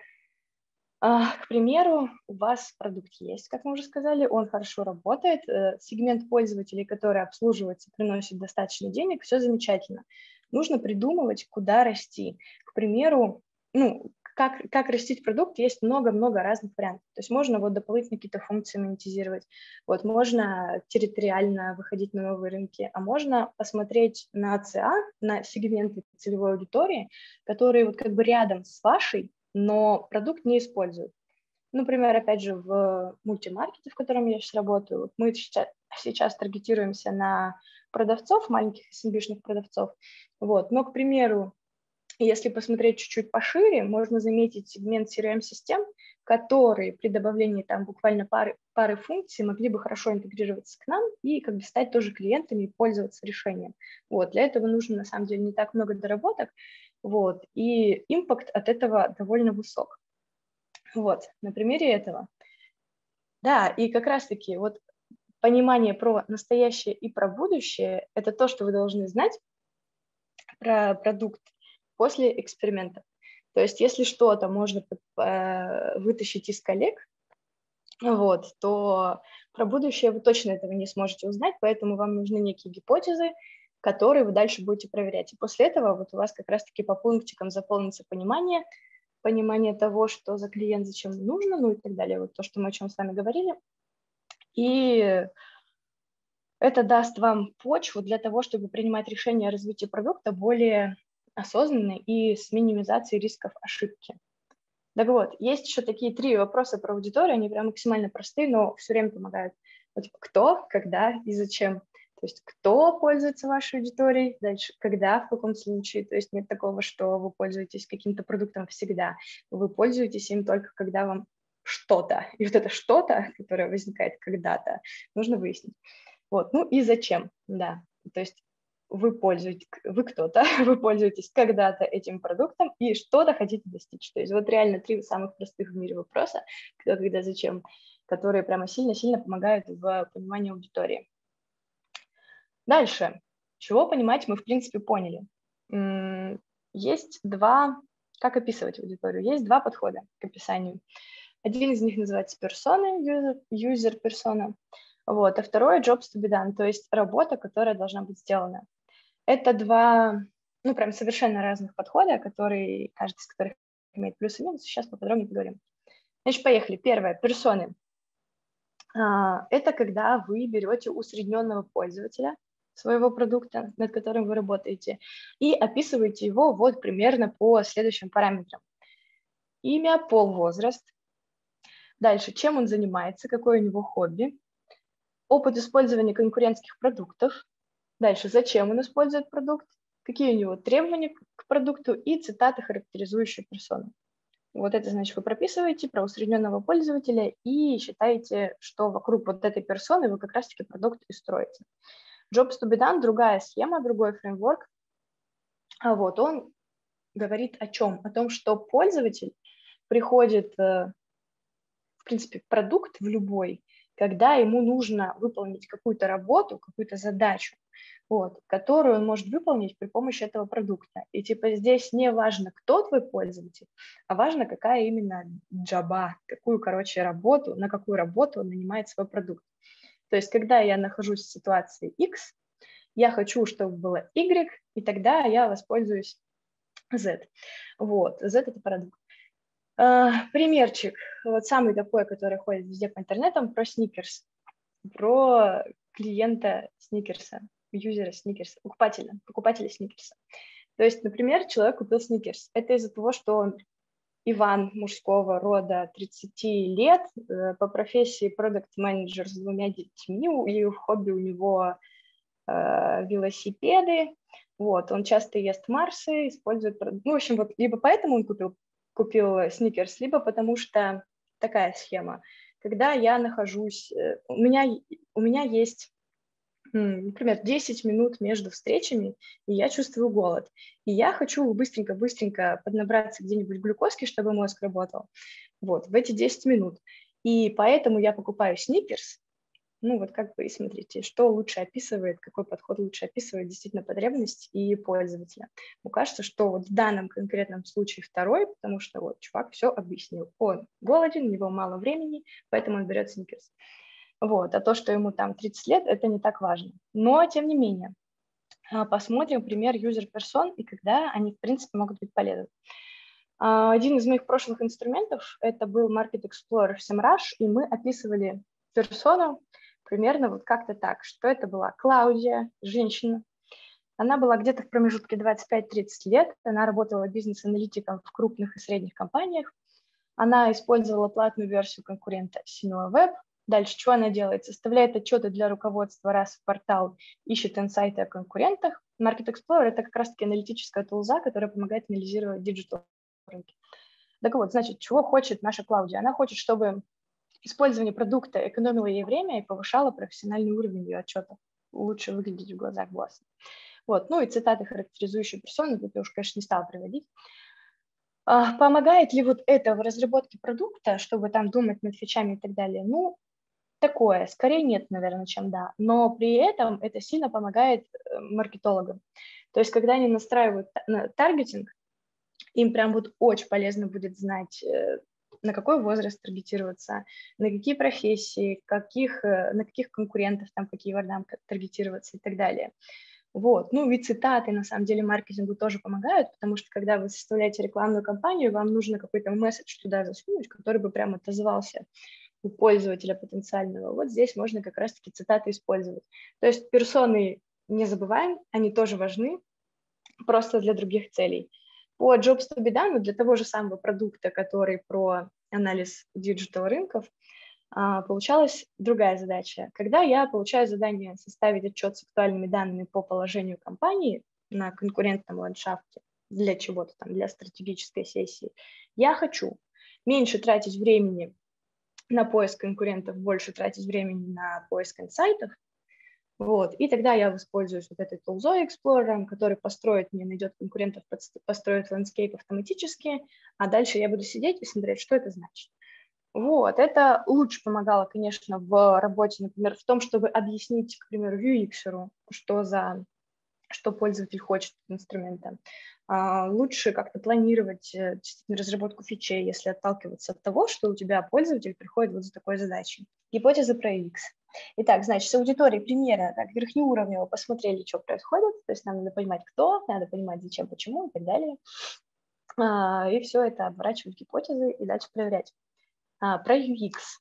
к примеру, у вас продукт есть, как мы уже сказали, он хорошо работает, сегмент пользователей, который обслуживается, приносит достаточно денег, все замечательно. Нужно придумывать, куда расти. К примеру, ну, как, как растить продукт, есть много-много разных вариантов. То есть можно вот дополнительно какие-то функции монетизировать, вот, можно территориально выходить на новые рынки, а можно посмотреть на си эй о, на сегменты целевой аудитории, которые вот как бы рядом с вашей, но продукт не используют. Например, опять же, в мультимаркете, в котором я сейчас работаю, вот мы сейчас, сейчас таргетируемся на продавцов, маленьких эс эм би-шных продавцов, вот, но, к примеру, если посмотреть чуть-чуть пошире, можно заметить сегмент си ар эм-систем, которые при добавлении там буквально пары, пары функций могли бы хорошо интегрироваться к нам и как бы стать тоже клиентами и пользоваться решением. Вот, для этого нужно на самом деле не так много доработок, вот, и импакт от этого довольно высок. Вот, на примере этого. Да, и как раз-таки вот понимание про настоящее и про будущее – это то, что вы должны знать про продукт после экспериментов. То есть если что-то можно э, вытащить из коллег, вот, то про будущее вы точно этого не сможете узнать, поэтому вам нужны некие гипотезы, которые вы дальше будете проверять. И после этого вот у вас как раз-таки по пунктикам заполнится понимание, понимание того, что за клиент, зачем нужно, ну и так далее, вот то, что мы о чем с вами говорили. И это даст вам почву для того, чтобы принимать решения о развитии продукта более осознанно и с минимизацией рисков ошибки. Так вот, есть еще такие три вопроса про аудиторию, они прям максимально простые, но все время помогают. Вот, кто, когда и зачем. То есть кто пользуется вашей аудиторией, дальше когда, в каком случае. То есть нет такого, что вы пользуетесь каким-то продуктом всегда. Вы пользуетесь им только когда вам что-то. И вот это что-то, которое возникает когда-то, нужно выяснить. Вот, ну и зачем, да. То есть вы пользуетесь, вы кто-то, вы пользуетесь когда-то этим продуктом и что-то хотите достичь. То есть вот реально три самых простых в мире вопроса, кто, когда, зачем, которые прямо сильно-сильно помогают в понимании аудитории. Дальше. Чего понимать мы, в принципе, поняли. Есть два, как описывать аудиторию, есть два подхода к описанию. Один из них называется персоны, юзер-персона, вот, а второй jobs to be done, то есть работа, которая должна быть сделана. Это два, ну, прям совершенно разных подхода, которые, каждый из которых имеет плюсы и минусы. Сейчас поподробнее поговорим. Значит, поехали. Первое. Персоны. Это когда вы берете усредненного пользователя своего продукта, над которым вы работаете, и описываете его вот примерно по следующим параметрам. Имя, пол, возраст. Дальше, чем он занимается, какое у него хобби. Опыт использования конкурентских продуктов. Дальше, зачем он использует продукт, какие у него требования к продукту и цитаты, характеризующие персону. Вот это, значит, вы прописываете про усредненного пользователя и считаете, что вокруг вот этой персоны вы как раз-таки продукт и строите. Jobs to be done, другая схема, другой фреймворк. А вот он говорит о чем? О том, что пользователь приходит, в принципе, в продукт в любой, когда ему нужно выполнить какую-то работу, какую-то задачу, вот, которую он может выполнить при помощи этого продукта. И типа здесь не важно, кто твой пользователь, а важно, какая именно джаба, какую, короче, работу, на какую работу он нанимает свой продукт. То есть когда я нахожусь в ситуации X, я хочу, чтобы было Y, и тогда я воспользуюсь Z. Вот, Z – это продукт. Uh, примерчик, вот самый такой, который ходит везде по интернетам, про сникерс, про клиента сникерса, юзера сникерса, покупателя, покупателя сникерса. То есть, например, человек купил сникерс. Это из-за того, что он Иван мужского рода, тридцати лет, по профессии продакт-менеджер с двумя детьми, и в хобби у него э, велосипеды. Вот, он часто ест Марсы, использует... Ну, в общем, вот либо поэтому он купил купил сникерс, либо потому что такая схема. Когда я нахожусь, у меня, у меня есть, например, десять минут между встречами, и я чувствую голод. И я хочу быстренько-быстренько поднабраться где-нибудь глюкозки, чтобы мозг работал. Вот, в эти десять минут. И поэтому я покупаю сникерс, Ну, вот как бы и смотрите, что лучше описывает, какой подход лучше описывает действительно потребность и пользователя. Мне кажется, что вот в данном конкретном случае второй, потому что вот чувак все объяснил. Он голоден, у него мало времени, поэтому он берет Snickers. Вот. А то, что ему там тридцать лет, это не так важно. Но, тем не менее, посмотрим пример юзер-персон и когда они, в принципе, могут быть полезны. Один из моих прошлых инструментов – это был Market Explorer в SEMrush, и мы описывали персону примерно вот как-то так, что это была Клаудия, женщина. Она была где-то в промежутке двадцать пять тридцать лет, она работала бизнес-аналитиком в крупных и средних компаниях, она использовала платную версию конкурента Similarweb. Дальше что она делает? Составляет отчеты для руководства раз в квартал, ищет инсайты о конкурентах. Market Explorer – это как раз-таки аналитическая тулза, которая помогает анализировать диджитал рынки. Так вот, значит, чего хочет наша Клаудия? Она хочет, чтобы использование продукта экономило ей время и повышало профессиональный уровень ее отчетов, лучше выглядеть в глазах босса. Вот, ну и цитаты, характеризующие персону, тут я уж, конечно, не стала приводить. А, помогает ли вот это в разработке продукта, чтобы там думать над фичами и так далее? Ну, такое, скорее нет, наверное, чем да, но при этом это сильно помогает маркетологам. То есть, когда они настраивают таргетинг, им прям вот очень полезно будет знать, на какой возраст таргетироваться, на какие профессии, каких, на каких конкурентов, там, по кейвордам таргетироваться и так далее. Вот. Ну, и цитаты, на самом деле, маркетингу тоже помогают, потому что, когда вы составляете рекламную кампанию, вам нужно какой-то месседж туда засунуть, который бы прямо отозвался у пользователя потенциального. Вот здесь можно как раз-таки цитаты использовать. То есть персоны не забываем, они тоже важны, просто для других целей. По Jobs to be done, для того же самого продукта, который про анализ диджитал рынков, получалась другая задача. Когда я получаю задание составить отчет с актуальными данными по положению компании на конкурентном ландшафте для чего-то там, для стратегической сессии, я хочу меньше тратить времени на поиск конкурентов, больше тратить времени на поиск инсайтов. Вот. И тогда я воспользуюсь вот этой тулзой Explorer, который построит мне, найдет конкурентов, построит ландскейп автоматически, а дальше я буду сидеть и смотреть, что это значит. Вот, это лучше помогало, конечно, в работе, например, в том, чтобы объяснить, к примеру, ю экс-еру, что за, что пользователь хочет от инструмента. А, лучше как-то планировать действительно разработку фичей, если отталкиваться от того, что у тебя пользователь приходит вот за такой задачей. Гипотеза про ю экс. Итак, значит, с аудиторией примера, так, верхнеуровнево посмотрели, что происходит, то есть нам надо понимать, кто, надо понимать, зачем, почему и так далее. А, и все это оборачивать в гипотезы и дальше проверять. А, про ю экс.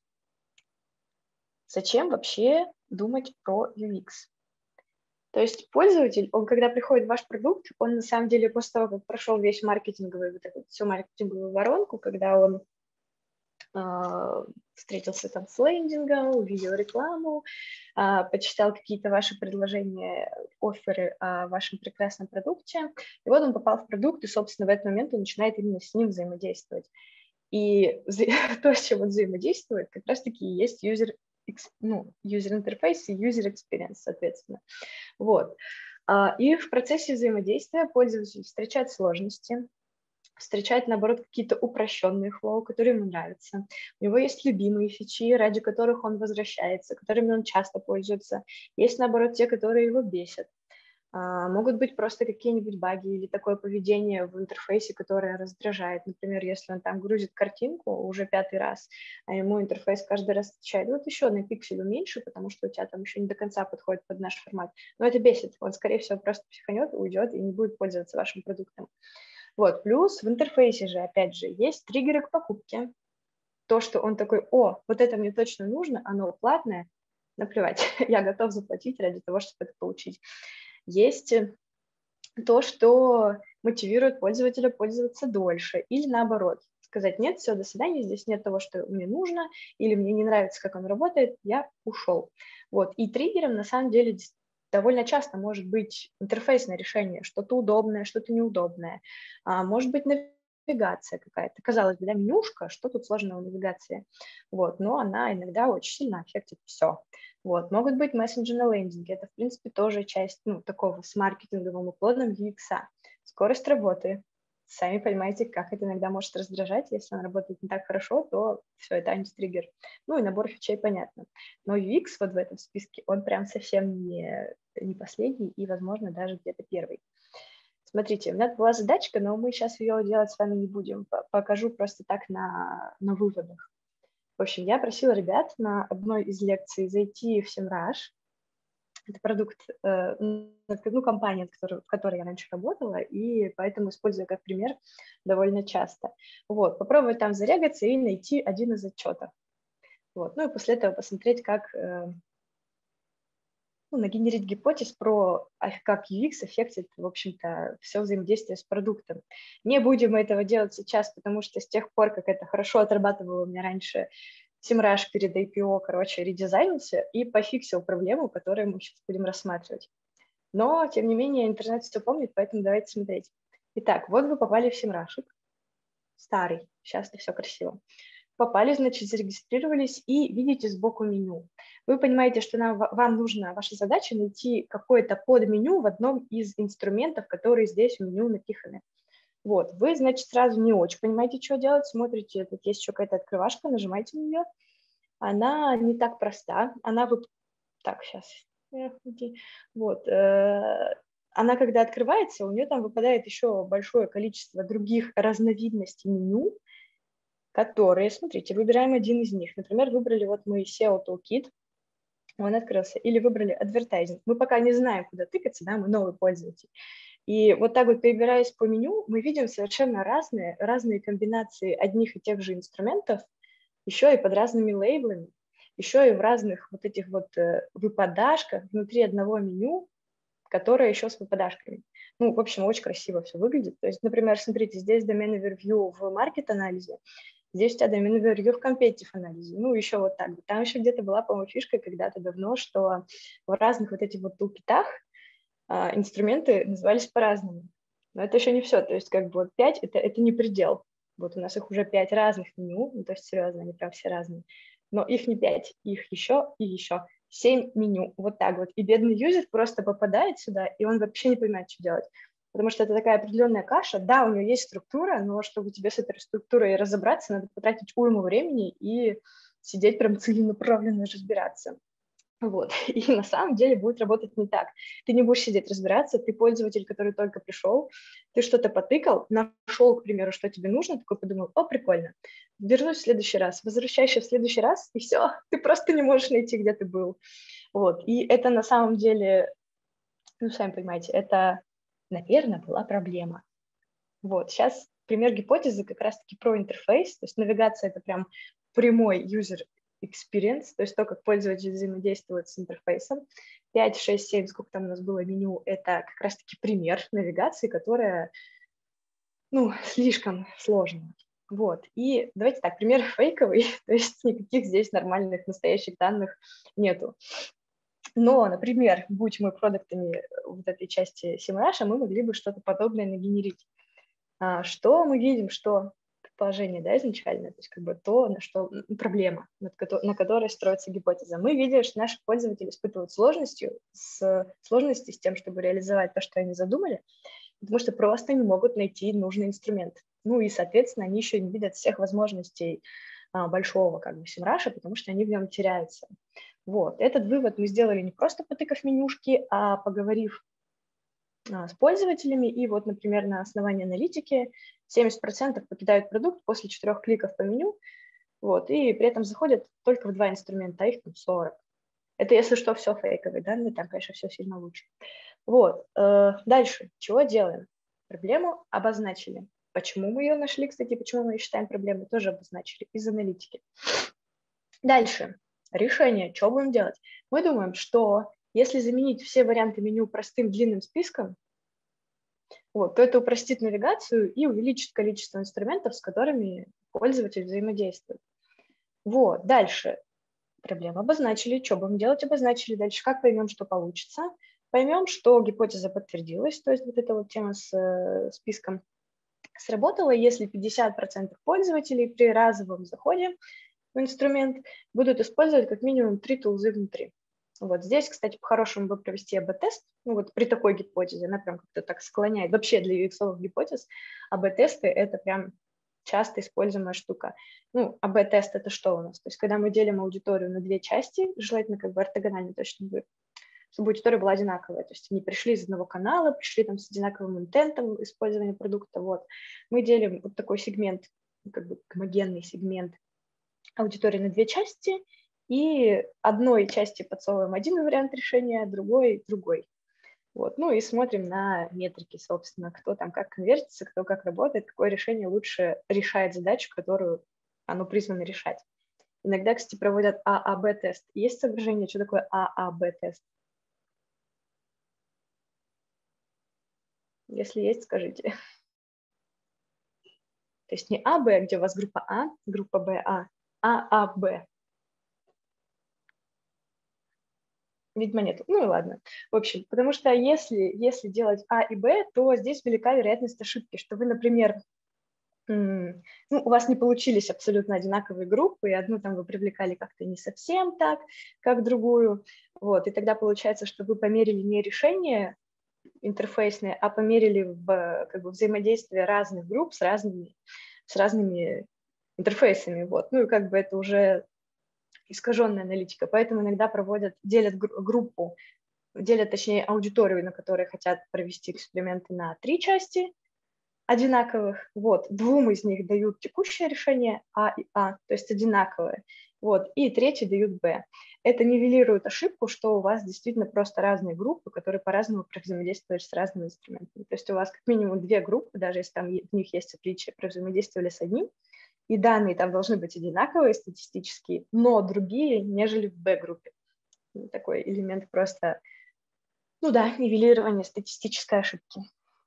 Зачем вообще думать про ю экс? То есть пользователь, он когда приходит в ваш продукт, он на самом деле после того, как прошел весь маркетинговый, вот эту всю маркетинговую воронку, когда он э, встретился там с лендингом, увидел рекламу, э, почитал какие-то ваши предложения, офферы о вашем прекрасном продукте, и вот он попал в продукт, и, собственно, в этот момент он начинает именно с ним взаимодействовать. И то, с чем он взаимодействует, как раз-таки и есть user, ну, user interface и user experience, соответственно. Вот. И в процессе взаимодействия пользователь встречает сложности, встречает, наоборот, какие-то упрощенные флоу, которые ему нравятся. У него есть любимые фичи, ради которых он возвращается, которыми он часто пользуется. Есть, наоборот, те, которые его бесят. Uh, могут быть просто какие-нибудь баги или такое поведение в интерфейсе, которое раздражает. Например, если он там грузит картинку уже пятый раз, а ему интерфейс каждый раз отвечает, вот еще на пиксель уменьши, потому что у тебя там еще не до конца подходит под наш формат. Но это бесит. Он, скорее всего, просто психанет, уйдет и не будет пользоваться вашим продуктом. Вот. Плюс в интерфейсе же, опять же, есть триггеры к покупке. То, что он такой, о, вот это мне точно нужно, оно платное, наплевать, я готов заплатить ради того, чтобы это получить. Есть то, что мотивирует пользователя пользоваться дольше, или наоборот, сказать нет, все, до свидания, здесь нет того, что мне нужно, или мне не нравится, как он работает, я ушел. Вот. И триггером на самом деле довольно часто может быть интерфейсное решение, что-то удобное, что-то неудобное, а, может быть навигация какая-то. Казалось бы, да, менюшка, что тут сложного в навигации? Вот. Но она иногда очень сильно аффектит все. Вот. Могут быть мессенджерные лендинги. Это, в принципе, тоже часть ну, такого с маркетинговым уклоном ю экс. Скорость работы, сами понимаете, как это иногда может раздражать. Если он работает не так хорошо, то все, это антитриггер. Ну и набор фичей понятно. Но ю экс вот в этом списке, он прям совсем не, не последний и, возможно, даже где-то первый. Смотрите, у меня была задачка, но мы сейчас ее делать с вами не будем. Покажу просто так на, на выводах. В общем, я просила ребят на одной из лекций зайти в Semrush. Это продукт, э, ну, компания, в которой я раньше работала, и поэтому использую как пример довольно часто. Вот, попробовать там зарегаться и найти один из отчетов. Вот, ну и после этого посмотреть, как э, ну, нагенерить гипотез про как ю экс аффектит, в общем-то, все взаимодействие с продуктом. Не будем этого делать сейчас, потому что с тех пор, как это хорошо отрабатывало у меня раньше, Semrush перед ай пи о, короче, редизайнился и пофиксил проблему, которую мы сейчас будем рассматривать. Но, тем не менее, интернет все помнит, поэтому давайте смотреть. Итак, вот вы попали в Semrush, старый, сейчас-то все красиво. Попали, значит, зарегистрировались и видите сбоку меню. Вы понимаете, что нам, вам нужно, ваша задача найти какое-то подменю в одном из инструментов, которые здесь в меню напиханы. Вот, вы, значит, сразу не очень понимаете, что делать, смотрите, тут есть еще какая-то открывашка, нажимаете на нее. Она не так проста, она вот... Так, сейчас. Вот. Она, когда открывается, у нее там выпадает еще большое количество других разновидностей меню, которые, смотрите, выбираем один из них. Например, выбрали вот мы сео Toolkit, он открылся, или выбрали Advertising. Мы пока не знаем, куда тыкаться, да, мы новый пользователь. И вот так вот, перебираясь по меню, мы видим совершенно разные, разные комбинации одних и тех же инструментов, еще и под разными лейблами, еще и в разных вот этих вот выпадашках внутри одного меню, которое еще с выпадашками. Ну, в общем, очень красиво все выглядит. То есть, например, смотрите, здесь domain overview в маркет-анализе, здесь у тебя domain overview в competitive анализе. Ну, еще вот так. Там еще где-то была, по-моему, фишка когда-то давно, что в разных вот этих вот тулкитах а, инструменты назывались по-разному. Но это еще не все. То есть, как бы вот пять это, это не предел. Вот у нас их уже пять разных меню, ну, то есть, серьезно, они прям все разные. Но их не пять, их еще и еще. Семь меню, вот так вот. И бедный юзер просто попадает сюда, и он вообще не понимает, что делать. Потому что это такая определенная каша. Да, у нее есть структура, но чтобы тебе с этой структурой разобраться, надо потратить уйму времени и сидеть прям целенаправленно разбираться. Вот. И на самом деле будет работать не так. Ты не будешь сидеть разбираться, ты пользователь, который только пришел, ты что-то потыкал, нашел, к примеру, что тебе нужно, такой подумал, о, прикольно, вернусь в следующий раз, возвращайся в следующий раз, и все, ты просто не можешь найти, где ты был. Вот. И это на самом деле, ну, сами понимаете, это, наверное, была проблема. Вот. Сейчас пример гипотезы как раз-таки про интерфейс, то есть навигация — это прям прямой user experience, то есть то, как пользователь взаимодействует с интерфейсом. пять, шесть, семь, сколько там у нас было меню, это как раз-таки пример навигации, которая, ну, слишком сложная. Вот. И давайте так, пример фейковый, то есть никаких здесь нормальных, настоящих данных нету. Но, например, будь мы продуктами вот этой части Semrush, мы могли бы что-то подобное нагенерить. А, что мы видим, что предположение, да, изначально, то есть как бы то, на что проблема, над ко- на которой строится гипотеза. Мы видим, что наши пользователи испытывают сложностью, с, сложности с тем, чтобы реализовать то, что они задумали, потому что просто не могут найти нужный инструмент. Ну и, соответственно, они еще не видят всех возможностей а, большого как бы Semrush, потому что они в нем теряются. Вот. Этот вывод мы сделали не просто потыкав менюшки, а поговорив с пользователями, и вот, например, на основании аналитики семьдесят процентов покидают продукт после четырех кликов по меню, вот, и при этом заходят только в два инструмента, а их там сорок. Это, если что, все фейковые данные, там, конечно, все сильно лучше. Вот, э, дальше, чего делаем? Проблему обозначили. Почему мы ее нашли, кстати, почему мы ее считаем проблемой, тоже обозначили из аналитики. Дальше, решение, что будем делать? Мы думаем, что если заменить все варианты меню простым длинным списком, вот, то это упростит навигацию и увеличит количество инструментов, с которыми пользователь взаимодействует. Вот, дальше. Проблему обозначили, что будем делать, обозначили. Дальше как поймем, что получится? Поймем, что гипотеза подтвердилась, то есть вот эта вот тема с э, списком сработала, если пятьдесят процентов пользователей при разовом заходе в инструмент будут использовать как минимум три тулзы внутри. Вот здесь, кстати, по-хорошему бы провести эй би-тест, ну вот при такой гипотезе, она прям как-то так склоняет. Вообще для ю экс-овых гипотез эй би-тесты — это прям часто используемая штука. Ну, эй би-тест — это что у нас? То есть когда мы делим аудиторию на две части, желательно как бы ортогонально точно будет, чтобы аудитория была одинаковая, то есть они пришли из одного канала, пришли там с одинаковым интентом использования продукта, вот. Мы делим вот такой сегмент, как бы гомогенный сегмент аудитории на две части, и одной части подсовываем один вариант решения, другой — другой. Вот. Ну и смотрим на метрики, собственно, кто там как конвертится, кто как работает, какое решение лучше решает задачу, которую оно призвано решать. Иногда, кстати, проводят а а бэ-тест. Есть соображение, что такое а а бэ-тест? Если есть, скажите. То есть не А-Б, где у вас группа А, группа Б, А, а А-Б. Видимо, нет. Ну и ладно. В общем, потому что если, если делать А и Б, то здесь велика вероятность ошибки, что вы, например, ну, у вас не получились абсолютно одинаковые группы, и одну там вы привлекали как-то не совсем так, как другую. Вот, и тогда получается, что вы померили не решение интерфейсные, а померили в, как бы, взаимодействие разных групп с разными, с разными интерфейсами. Вот. Ну и как бы это уже искаженная аналитика, поэтому иногда проводят, делят группу, делят, точнее, аудиторию, на которой хотят провести эксперименты, на три части одинаковых. Вот. Двум из них дают текущее решение А и А, то есть одинаковые. Вот. И третий дают Б. Это нивелирует ошибку, что у вас действительно просто разные группы, которые по-разному взаимодействуют с разными инструментами. То есть у вас как минимум две группы, даже если там в них есть отличия, взаимодействовали с одним, и данные там должны быть одинаковые статистические, но другие, нежели в Б-группе. Такой элемент просто, ну да, нивелирование статистической ошибки.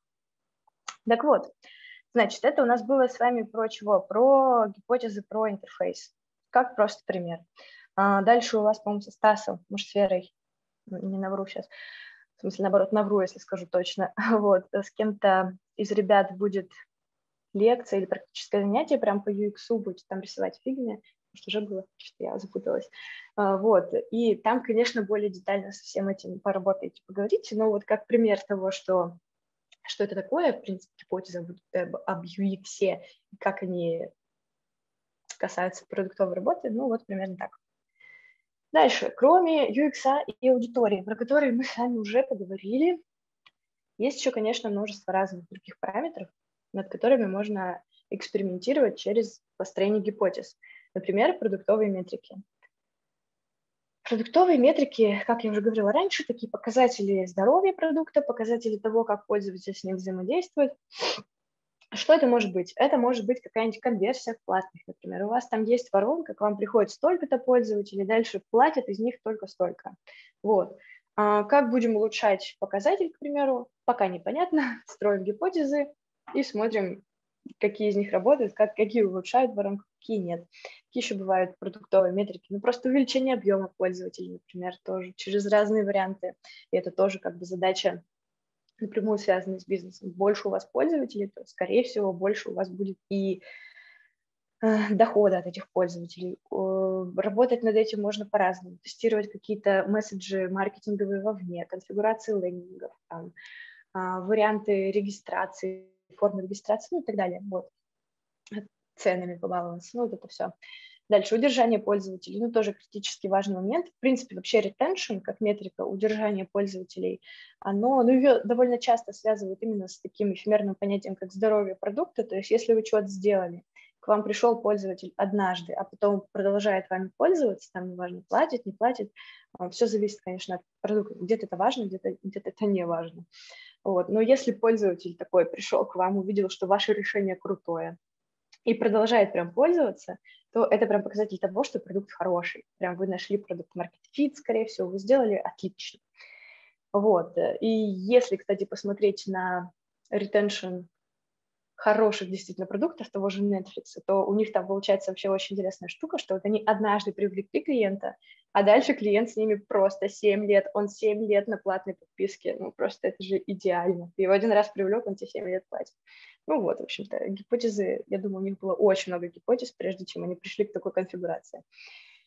Так вот, значит, это у нас было с вами про чего? Про гипотезы про интерфейс. Как просто пример. А дальше у вас, по-моему, со Стасом, может, с Верой, не навру сейчас, в смысле, наоборот, навру, если скажу точно, вот, с кем-то из ребят будет лекция или практическое занятие прям по ю экс, будете там рисовать фигни, что уже было, что я запуталась. А, вот, и там, конечно, более детально со всем этим поработаете, поговорите, но вот как пример того, что, что это такое, в принципе, гипотеза об ю экс, как они касаются продуктовой работы, ну вот примерно так. Дальше, кроме ю экс и аудитории, про которые мы с вами уже поговорили, есть еще, конечно, множество разных других параметров, над которыми можно экспериментировать через построение гипотез. Например, продуктовые метрики. Продуктовые метрики, как я уже говорила раньше, такие показатели здоровья продукта, показатели того, как пользователь с ним взаимодействует. Что это может быть? Это может быть какая-нибудь конверсия в платных, например. У вас там есть воронка, к вам приходит столько-то пользователей, дальше платят из них только столько. Вот. А как будем улучшать показатель, к примеру, пока непонятно. Строим гипотезы и смотрим, какие из них работают, как, какие улучшают воронку, какие нет. Какие еще бывают продуктовые метрики? Ну, просто увеличение объема пользователей, например, тоже через разные варианты. И это тоже как бы задача, напрямую связаны с бизнесом. Больше у вас пользователей, то, скорее всего, больше у вас будет и э, дохода от этих пользователей. Э, работать над этим можно по-разному. Тестировать какие-то месседжи маркетинговые вовне, конфигурации лендингов, там, э, варианты регистрации, формы регистрации, ну и так далее. Вот. Ценами побаловаться, ну вот это все. Дальше удержание пользователей, ну тоже критически важный момент. В принципе, вообще retention, как метрика удержания пользователей, оно, ну, ее довольно часто связывают именно с таким эфемерным понятием, как здоровье продукта. То есть если вы что-то сделали, к вам пришел пользователь однажды, а потом продолжает вами пользоваться, там неважно, платит, не платит, все зависит, конечно, от продукта. Где-то это важно, где-то, где-то это не важно. Вот. Но если пользователь такой пришел к вам, увидел, что ваше решение крутое, и продолжает прям пользоваться, то это прям показатель того, что продукт хороший. Прям вы нашли продукт market fit, скорее всего, вы сделали отлично. Вот. И если, кстати, посмотреть на retention хороших действительно продуктов, того же Netflix, то у них там получается вообще очень интересная штука, что вот они однажды привлекли клиента, а дальше клиент с ними просто семь лет, он семь лет на платной подписке, ну просто это же идеально. Ты его один раз привлек, он тебе семь лет платит. Ну вот, в общем-то, гипотезы, я думаю, у них было очень много гипотез, прежде чем они пришли к такой конфигурации.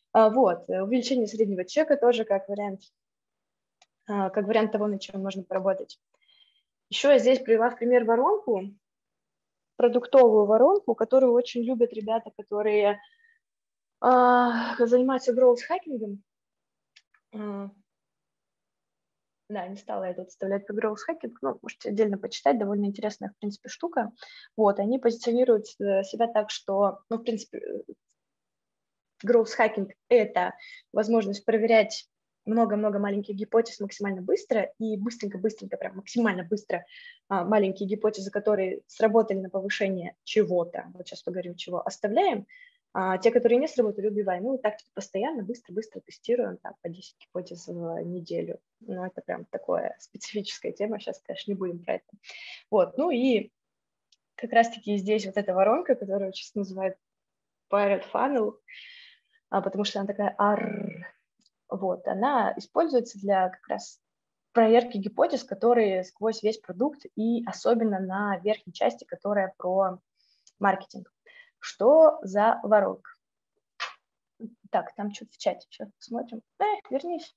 А, вот, увеличение среднего чека тоже как вариант, а, как вариант того, над чем можно поработать. Еще я здесь привела в пример воронку, продуктовую воронку, которую очень любят ребята, которые а, занимаются growth-хакингом. А, да, не стала я тут вставлять по growth-хакинг, но можете отдельно почитать, довольно интересная, в принципе, штука. Вот, они позиционируют себя так, что, ну, в принципе, growth-хакинг – это возможность проверять много-много маленьких гипотез максимально быстро и быстренько-быстренько, прям максимально быстро а, маленькие гипотезы, которые сработали на повышение чего-то, вот сейчас поговорим, чего, оставляем, а те, которые не сработали, убиваем. Ну, и так постоянно, быстро-быстро тестируем, там, по десять гипотез в неделю. Ну, это прям такая специфическая тема, сейчас, конечно, не будем про это. Вот, ну и как раз-таки здесь вот эта воронка, которую сейчас называют Pirate Funnel, а, потому что она такая ар, вот, она используется для как раз проверки гипотез, которые сквозь весь продукт и особенно на верхней части, которая про маркетинг. Что за воронка? Так, там что-то в чате, сейчас посмотрим. Э, вернись.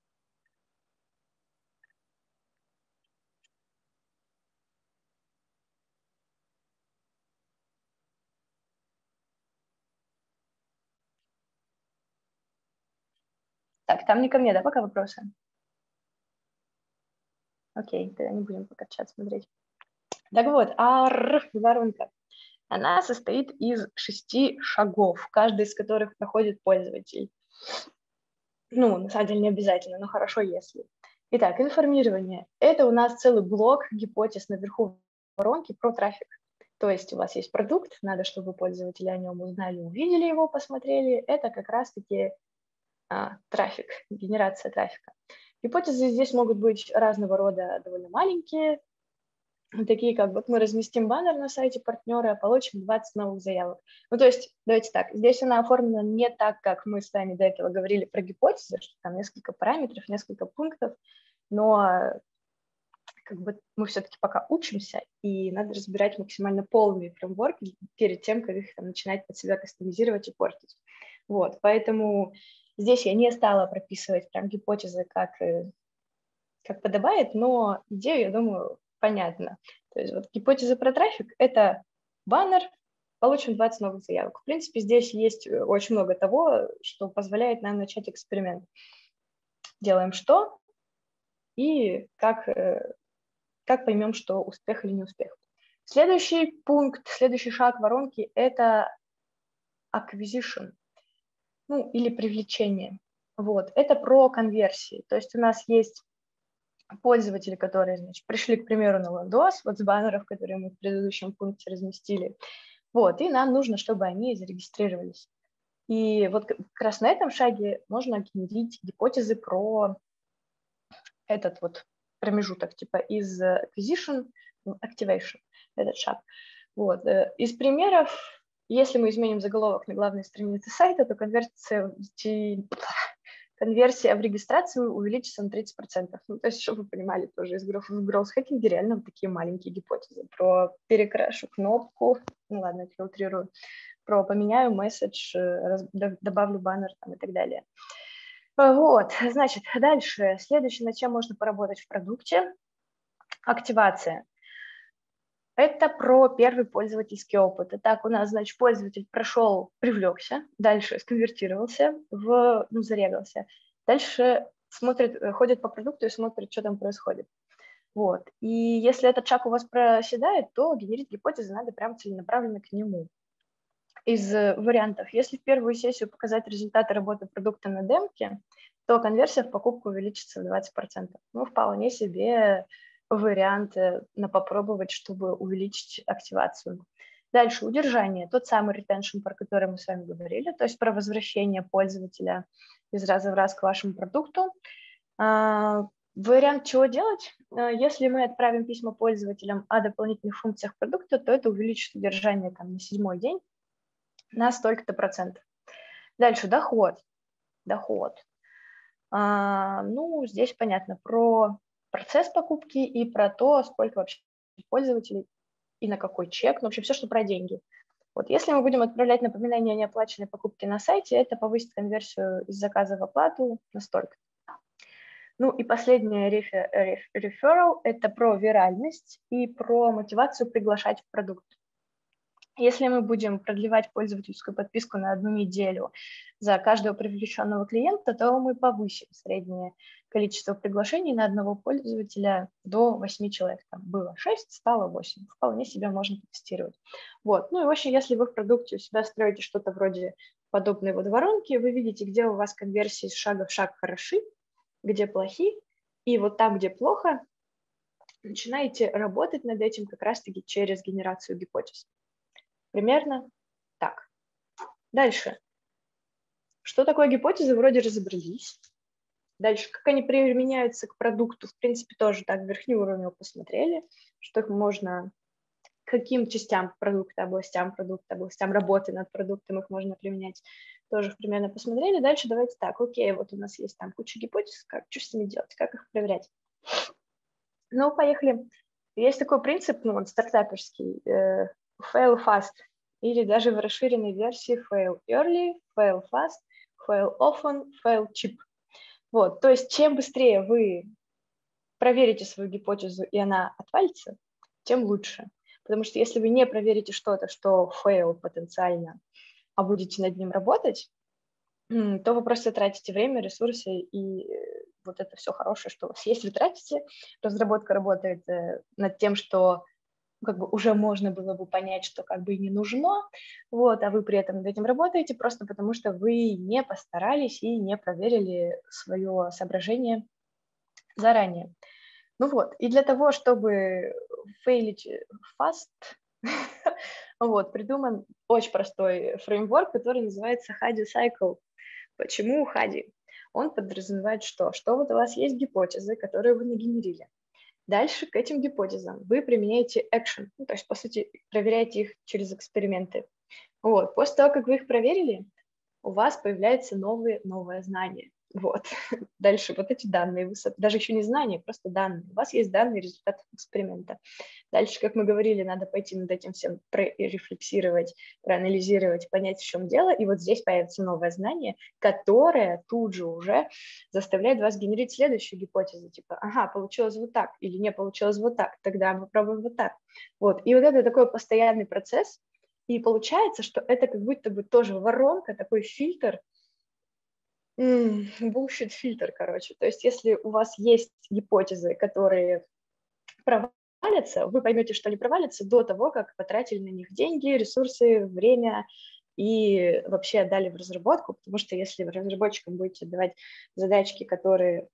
Так, там не ко мне, да, пока вопросы? Окей, тогда не будем пока чат смотреть. Так вот, ар-воронка. Она состоит из шести шагов, каждый из которых проходит пользователь. Ну, на самом деле не обязательно, но хорошо, если. Итак, информирование. Это у нас целый блок гипотез наверху воронки про трафик. То есть у вас есть продукт, надо, чтобы пользователи о нем узнали, увидели его, посмотрели. Это как раз-таки а, трафик, генерация трафика. Гипотезы здесь могут быть разного рода, довольно маленькие, такие как вот мы разместим баннер на сайте партнера, получим двадцать новых заявок. Ну, то есть, давайте так, здесь она оформлена не так, как мы с вами до этого говорили про гипотезы, что там несколько параметров, несколько пунктов, но как бы мы все-таки пока учимся, и надо разбирать максимально полные фреймворки перед тем, как их там, начинать под себя кастомизировать и портить. Вот, поэтому здесь я не стала прописывать прям гипотезы, как, как подобает, но идею, я думаю, понятно. То есть вот гипотеза про трафик – это баннер, получим двадцать новых заявок. В принципе, здесь есть очень много того, что позволяет нам начать эксперимент. Делаем что и как, как поймем, что успех или не успех. Следующий пункт, следующий шаг воронки – это acquisition, ну, или привлечение. Вот. Это про конверсии. То есть у нас есть пользователи, которые, значит, пришли, к примеру, на лендос, вот с баннеров, которые мы в предыдущем пункте разместили, вот, и нам нужно, чтобы они зарегистрировались. И вот как раз на этом шаге можно генерить гипотезы про этот вот промежуток, типа из acquisition в activation, этот шаг. Вот. Из примеров, если мы изменим заголовок на главной странице сайта, то конверсия конверсия в регистрацию увеличится на тридцать процентов. Ну, то есть, чтобы вы понимали, тоже из growth-хакинга реально вот такие маленькие гипотезы про перекрашу кнопку, ну ладно, фильтрирую, про поменяю месседж, добавлю баннер там, и так далее. Вот, значит, дальше. Следующее, над чем можно поработать в продукте, активация. Это про первый пользовательский опыт. Итак, у нас, значит, пользователь прошел, привлекся, дальше сконвертировался, в, ну, зарегался. Дальше смотрит, ходит по продукту и смотрит, что там происходит. Вот. И если этот шаг у вас проседает, то генерить гипотезы надо прям целенаправленно к нему. Из вариантов, если в первую сессию показать результаты работы продукта на демке, то конверсия в покупку увеличится в двадцать процентов. Ну, вполне себе вариант на попробовать, чтобы увеличить активацию. Дальше удержание, тот самый ретеншн, про который мы с вами говорили, то есть про возвращение пользователя из раза в раз к вашему продукту. Вариант, чего делать? Если мы отправим письма пользователям о дополнительных функциях продукта, то это увеличит удержание там, на седьмой день на столько-то процентов. Дальше доход. Доход. А, ну, здесь понятно про процесс покупки и про то, сколько вообще пользователей и на какой чек. Ну, в общем, все, что про деньги. Вот, если мы будем отправлять напоминания о неоплаченной покупке на сайте, это повысит конверсию из заказа в оплату настолько. Ну и последнее рефер, referral – это про виральность и про мотивацию приглашать в продукт. Если мы будем продлевать пользовательскую подписку на одну неделю за каждого привлеченного клиента, то мы повысим среднее количество приглашений на одного пользователя до восьми человек. Там было шесть, стало восемь. Вполне себе можно тестировать. Вот. Ну и вообще, если вы в продукте у себя строите что-то вроде подобной вот воронки, вы видите, где у вас конверсии с шага в шаг хороши, где плохи, и вот там, где плохо, начинаете работать над этим как раз-таки через генерацию гипотез. Примерно так. Дальше. Что такое гипотезы? Вроде разобрались. Дальше, как они применяются к продукту, в принципе, тоже так верхний уровень посмотрели, что их можно, каким частям продукта, областям продукта, областям работы над продуктом их можно применять, тоже примерно посмотрели. Дальше давайте так, окей, вот у нас есть там куча гипотез, как, что с ними делать, как их проверять. Ну, поехали. Есть такой принцип, ну, он стартаперский, э, fail fast, или даже в расширенной версии fail early, fail fast, fail often, fail cheap. Вот, то есть чем быстрее вы проверите свою гипотезу, и она отвалится, тем лучше. Потому что если вы не проверите что-то, что fail потенциально, а будете над ним работать, то вы просто тратите время, ресурсы, и вот это все хорошее, что у вас есть, вы тратите. Разработка работает над тем, что как бы уже можно было бы понять, что как бы и не нужно, вот, а вы при этом над этим работаете просто потому, что вы не постарались и не проверили свое соображение заранее. Ну вот, и для того, чтобы фейлить fast, вот, придуман очень простой фреймворк, который называется Hadi Cycle. Почему Hadi? Он подразумевает что? Что вот у вас есть гипотезы, которые вы нагенерили. Дальше к этим гипотезам вы применяете action, ну, то есть, по сути, проверяете их через эксперименты. Вот. После того, как вы их проверили, у вас появляется новые, новое знание. Вот. Дальше вот эти данные, даже еще не знания, просто данные. У вас есть данные результатов эксперимента. Дальше, как мы говорили, надо пойти над этим всем прорефлексировать, проанализировать, понять, в чем дело. И вот здесь появится новое знание, которое тут же уже заставляет вас генерить следующую гипотезу. Типа, ага, получилось вот так, или не получилось вот так, тогда мы пробуем вот так. Вот. И вот это такой постоянный процесс. И получается, что это как будто бы тоже воронка, такой фильтр, bullshit-фильтр, короче. То есть если у вас есть гипотезы, которые провалятся, вы поймете, что они провалятся до того, как потратили на них деньги, ресурсы, время и вообще отдали в разработку, потому что если вы разработчикам будете давать задачки, которые,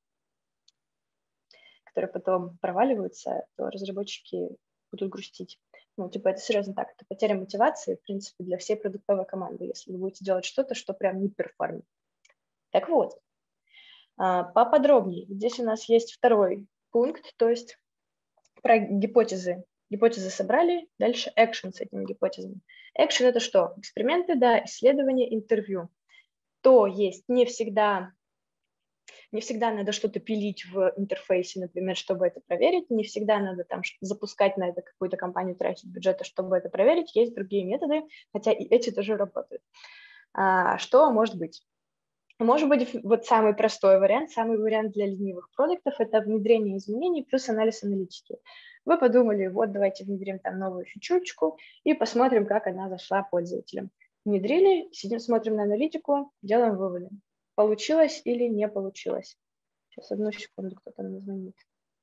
которые потом проваливаются, то разработчики будут грустить. Ну, типа, это серьезно так, это потеря мотивации, в принципе, для всей продуктовой команды, если вы будете делать что-то, что прям не перформит. Так вот, поподробнее. Здесь у нас есть второй пункт, то есть про гипотезы. Гипотезы собрали, дальше action с этими гипотезами. Action – это что? Эксперименты, да, исследования, интервью. То есть не всегда, не всегда надо что-то пилить в интерфейсе, например, чтобы это проверить, не всегда надо там запускать на это какую-то компанию, тратить бюджета, чтобы это проверить. Есть другие методы, хотя и эти тоже работают. А, что может быть? Может быть, вот самый простой вариант, самый вариант для ленивых продуктов – это внедрение изменений плюс анализ аналитики. Вы подумали, вот давайте внедрим там новую фичурочку и посмотрим, как она зашла пользователям. Внедрили, сидим, смотрим на аналитику, делаем выводы. Получилось или не получилось. Сейчас, одну секунду, кто-то мне звонит.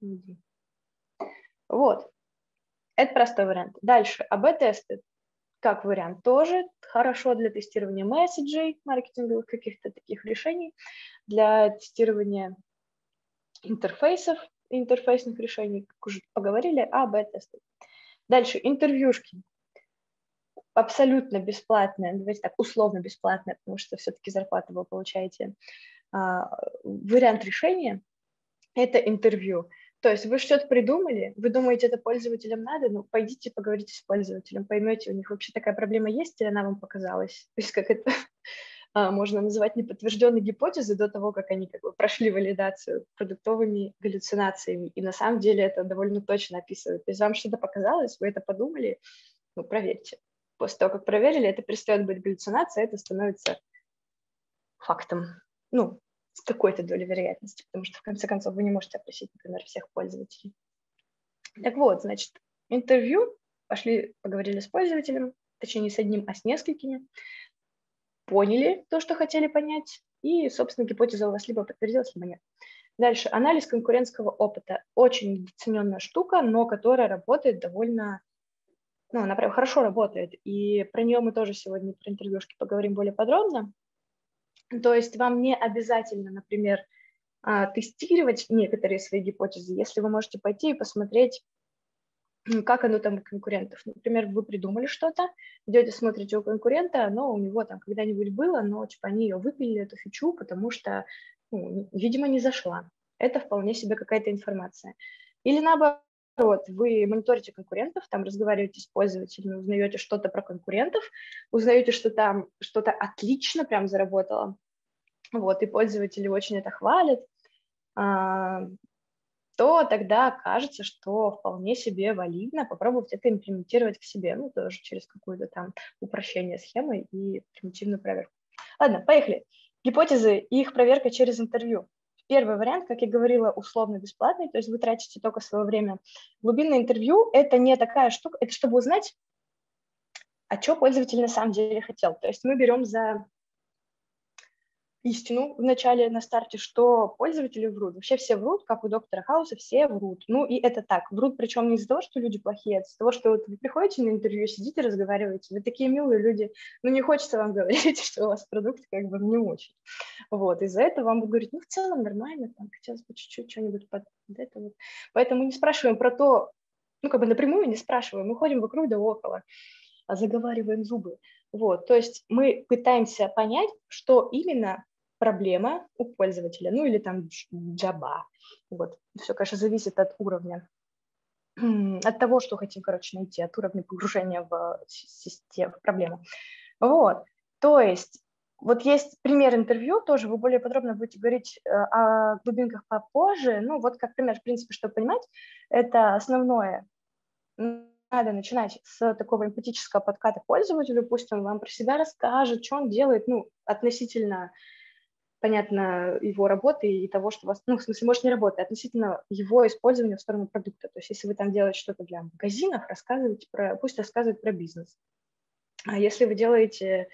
Вот. Это простой вариант. Дальше, эй би-тесты. Как вариант тоже хорошо для тестирования месседжей, маркетинговых каких-то таких решений, для тестирования интерфейсов, интерфейсных решений, как уже поговорили, эй би-тесты. Дальше интервьюшки. Абсолютно бесплатная, давайте так, условно бесплатная, потому что все-таки зарплату вы получаете. А, вариант решения – это интервью. То есть вы что-то придумали, вы думаете, это пользователям надо, ну, пойдите поговорите с пользователем, поймете, у них вообще такая проблема есть, или она вам показалась. То есть как это можно называть неподтвержденной гипотезой до того, как они как бы прошли валидацию продуктовыми галлюцинациями. И на самом деле это довольно точно описывает. То есть вам что-то показалось, вы это подумали, ну, проверьте. после того, как проверили, это перестает быть галлюцинацией, это становится фактом. Ну, с какой-то долей вероятности, потому что, в конце концов, вы не можете опросить, например, всех пользователей. Так вот, значит, интервью, пошли, поговорили с пользователем, точнее, не с одним, а с несколькими, поняли то, что хотели понять, и, собственно, гипотеза у вас либо подтвердилась, либо нет. Дальше, анализ конкурентского опыта. Очень ценная штука, но которая работает довольно, ну, она прям хорошо работает, и про нее мы тоже сегодня, про интервьюшки, поговорим более подробно. То есть вам не обязательно, например, тестировать некоторые свои гипотезы, если вы можете пойти и посмотреть, как оно там у конкурентов. Например, вы придумали что-то, идете, смотрите у конкурента, но у него там когда-нибудь было, но типа они ее выпилили, эту фичу, потому что, ну, видимо, не зашла. Это вполне себе какая-то информация. Или наоборот, вы мониторите конкурентов, там разговариваете с пользователями, узнаете что-то про конкурентов, узнаете, что там что-то отлично прям заработало, вот, и пользователи очень это хвалят, то тогда кажется, что вполне себе валидно попробовать это имплементировать к себе, ну, тоже через какое-то там упрощение схемы и примитивную проверку. Ладно, поехали. Гипотезы и их проверка через интервью. Первый вариант, как я говорила, условно-бесплатный, то есть вы тратите только свое время. Глубинное интервью – это не такая штука, это чтобы узнать, а что пользователь на самом деле хотел. То есть мы берем за истину в начале, на старте, что пользователи врут. Вообще все врут, как у доктора Хауса, все врут. Ну и это так. Врут причем не из-за того, что люди плохие, а из-за того, что вот вы приходите на интервью, сидите, разговариваете, вы такие милые люди, ну не хочется вам говорить, что у вас продукт как бы не очень. Вот, из-за этого вам будут говорить, ну в целом нормально, там хотелось бы чуть-чуть что-нибудь под это вот. Поэтому не спрашиваем про то, ну как бы напрямую не спрашиваем, мы ходим вокруг да около, а заговариваем зубы. Вот, то есть мы пытаемся понять, что именно проблема у пользователя, ну или там джаба. Вот. Все, конечно, зависит от уровня, от того, что хотим, короче, найти, от уровня погружения в систему, в проблему. Вот, то есть вот есть пример интервью, тоже вы более подробно будете говорить о глубинках попозже. Ну вот как пример, в принципе, чтобы понимать, это основное. Надо начинать с такого эмпатического подката к пользователю, пусть он вам про себя расскажет, что он делает, ну, относительно понятно, его работы и того, что у вас, ну, в смысле, может, не работы, относительно его использования в сторону продукта. То есть если вы там делаете что-то для магазинов, рассказывайте про, пусть рассказывает про бизнес. А если вы делаете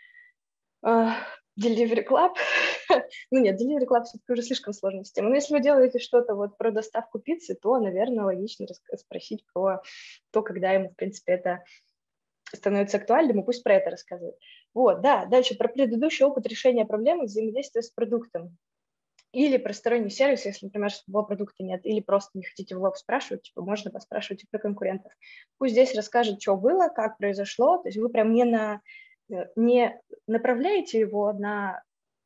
э, Delivery Club, ну нет, Delivery Club все-таки уже слишком сложная система, но если вы делаете что-то вот про доставку пиццы, то, наверное, логично спросить про то, когда ему, в принципе, это становится актуальным, и пусть про это рассказывает. Вот, да, дальше про предыдущий опыт решения проблемы взаимодействия с продуктом. Или про сторонний сервис, если, например, своего продукта нет, или просто не хотите в лог спрашивать, типа, можно поспрашивать и про конкурентов. Пусть здесь расскажет, что было, как произошло, то есть вы прям не, на, не направляете его на,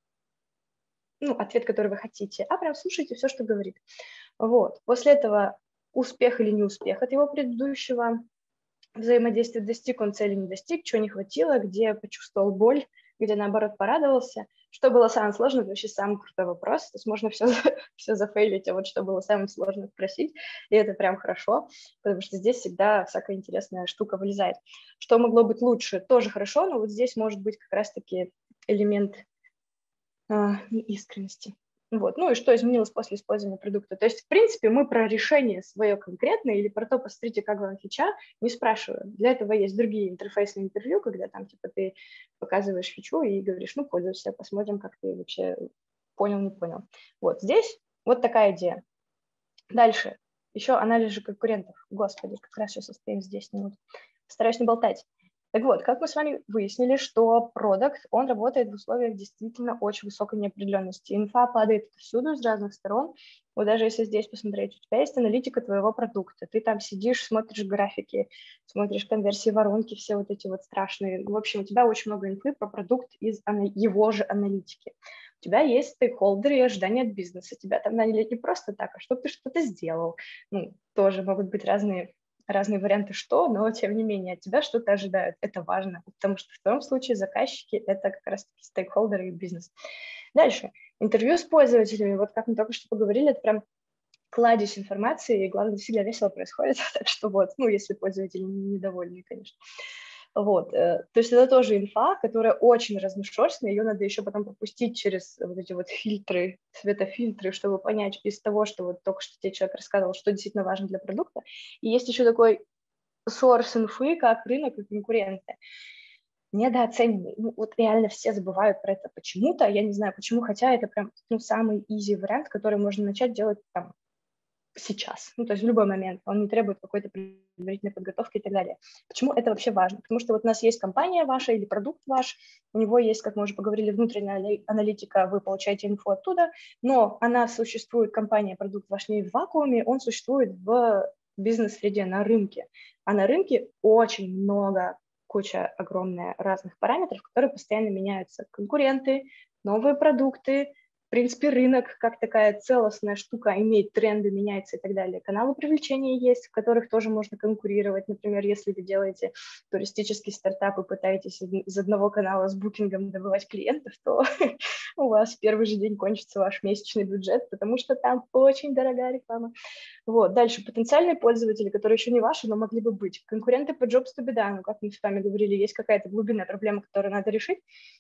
ну, ответ, который вы хотите, а прям слушайте все, что говорит. Вот, после этого успех или неуспех от его предыдущего взаимодействие, достиг он цели, не достиг, чего не хватило, где почувствовал боль, где, наоборот, порадовался. Что было самым сложным, это вообще самый крутой вопрос. То есть можно все, все зафейлить, а вот что было самым сложным спросить, и это прям хорошо, потому что здесь всегда всякая интересная штука вылезает. Что могло быть лучше, тоже хорошо, но вот здесь может быть как раз-таки элемент э, неискренности. Вот. Ну и что изменилось после использования продукта. То есть, в принципе, мы про решение свое конкретное или про то, посмотрите, как вам фича, не спрашиваем. Для этого есть другие интерфейсные интервью, когда там типа ты показываешь фичу и говоришь, ну, пользуйся, посмотрим, как ты вообще понял, не понял. Вот здесь вот такая идея. Дальше. Еще анализ же конкурентов. Господи, как раз сейчас оставим здесь минут. Стараюсь не болтать. Так вот, как мы с вами выяснили, что продакт, он работает в условиях действительно очень высокой неопределенности. Инфа падает всюду, с разных сторон. Вот даже если здесь посмотреть, у тебя есть аналитика твоего продукта, ты там сидишь, смотришь графики, смотришь конверсии, воронки, все вот эти вот страшные. В общем, у тебя очень много инфы про продукт из его же аналитики. У тебя есть стейкхолдеры и ожидания от бизнеса. Тебя там наняли не просто так, а чтобы ты что-то сделал. Ну, тоже могут быть разные разные варианты что, но тем не менее от тебя что-то ожидают. Это важно, потому что в твоем случае заказчики – это как раз-таки стейкхолдеры и бизнес. Дальше. Интервью с пользователями. Вот как мы только что поговорили, это прям кладезь информации, и главное, всегда весело происходит. Так что вот, ну, если пользователи недовольны, конечно. Вот, то есть это тоже инфа, которая очень разношерстная, ее надо еще потом пропустить через вот эти вот фильтры, светофильтры, чтобы понять из того, что вот только что тебе человек рассказывал, что действительно важно для продукта. И есть еще такой source инфы, как рынок и конкуренты. Недооцененный. Ну, вот реально все забывают про это почему-то, я не знаю почему, хотя это прям ну, самый easy вариант, который можно начать делать там сейчас, ну, то есть в любой момент, он не требует какой-то предварительной подготовки и так далее. Почему это вообще важно? Потому что вот у нас есть компания ваша или продукт ваш, у него есть, как мы уже поговорили, внутренняя аналитика, вы получаете инфу оттуда, но она существует, компания, продукт ваш не в вакууме, он существует в бизнес-среде, на рынке. А на рынке очень много, куча огромная разных параметров, которые постоянно меняются. Конкуренты, новые продукты, в принципе, рынок как такая целостная штука имеет тренды, меняется и так далее. Каналы привлечения есть, в которых тоже можно конкурировать. Например, если вы делаете туристический стартап и пытаетесь из одного канала с букингом добывать клиентов, то у вас в первый же день кончится ваш месячный бюджет, потому что там очень дорогая реклама. Вот. Дальше потенциальные пользователи, которые еще не ваши, но могли бы быть. Конкуренты по Jobs to be done, ну, как мы с вами говорили, есть какая-то глубинная проблема, которую надо решить.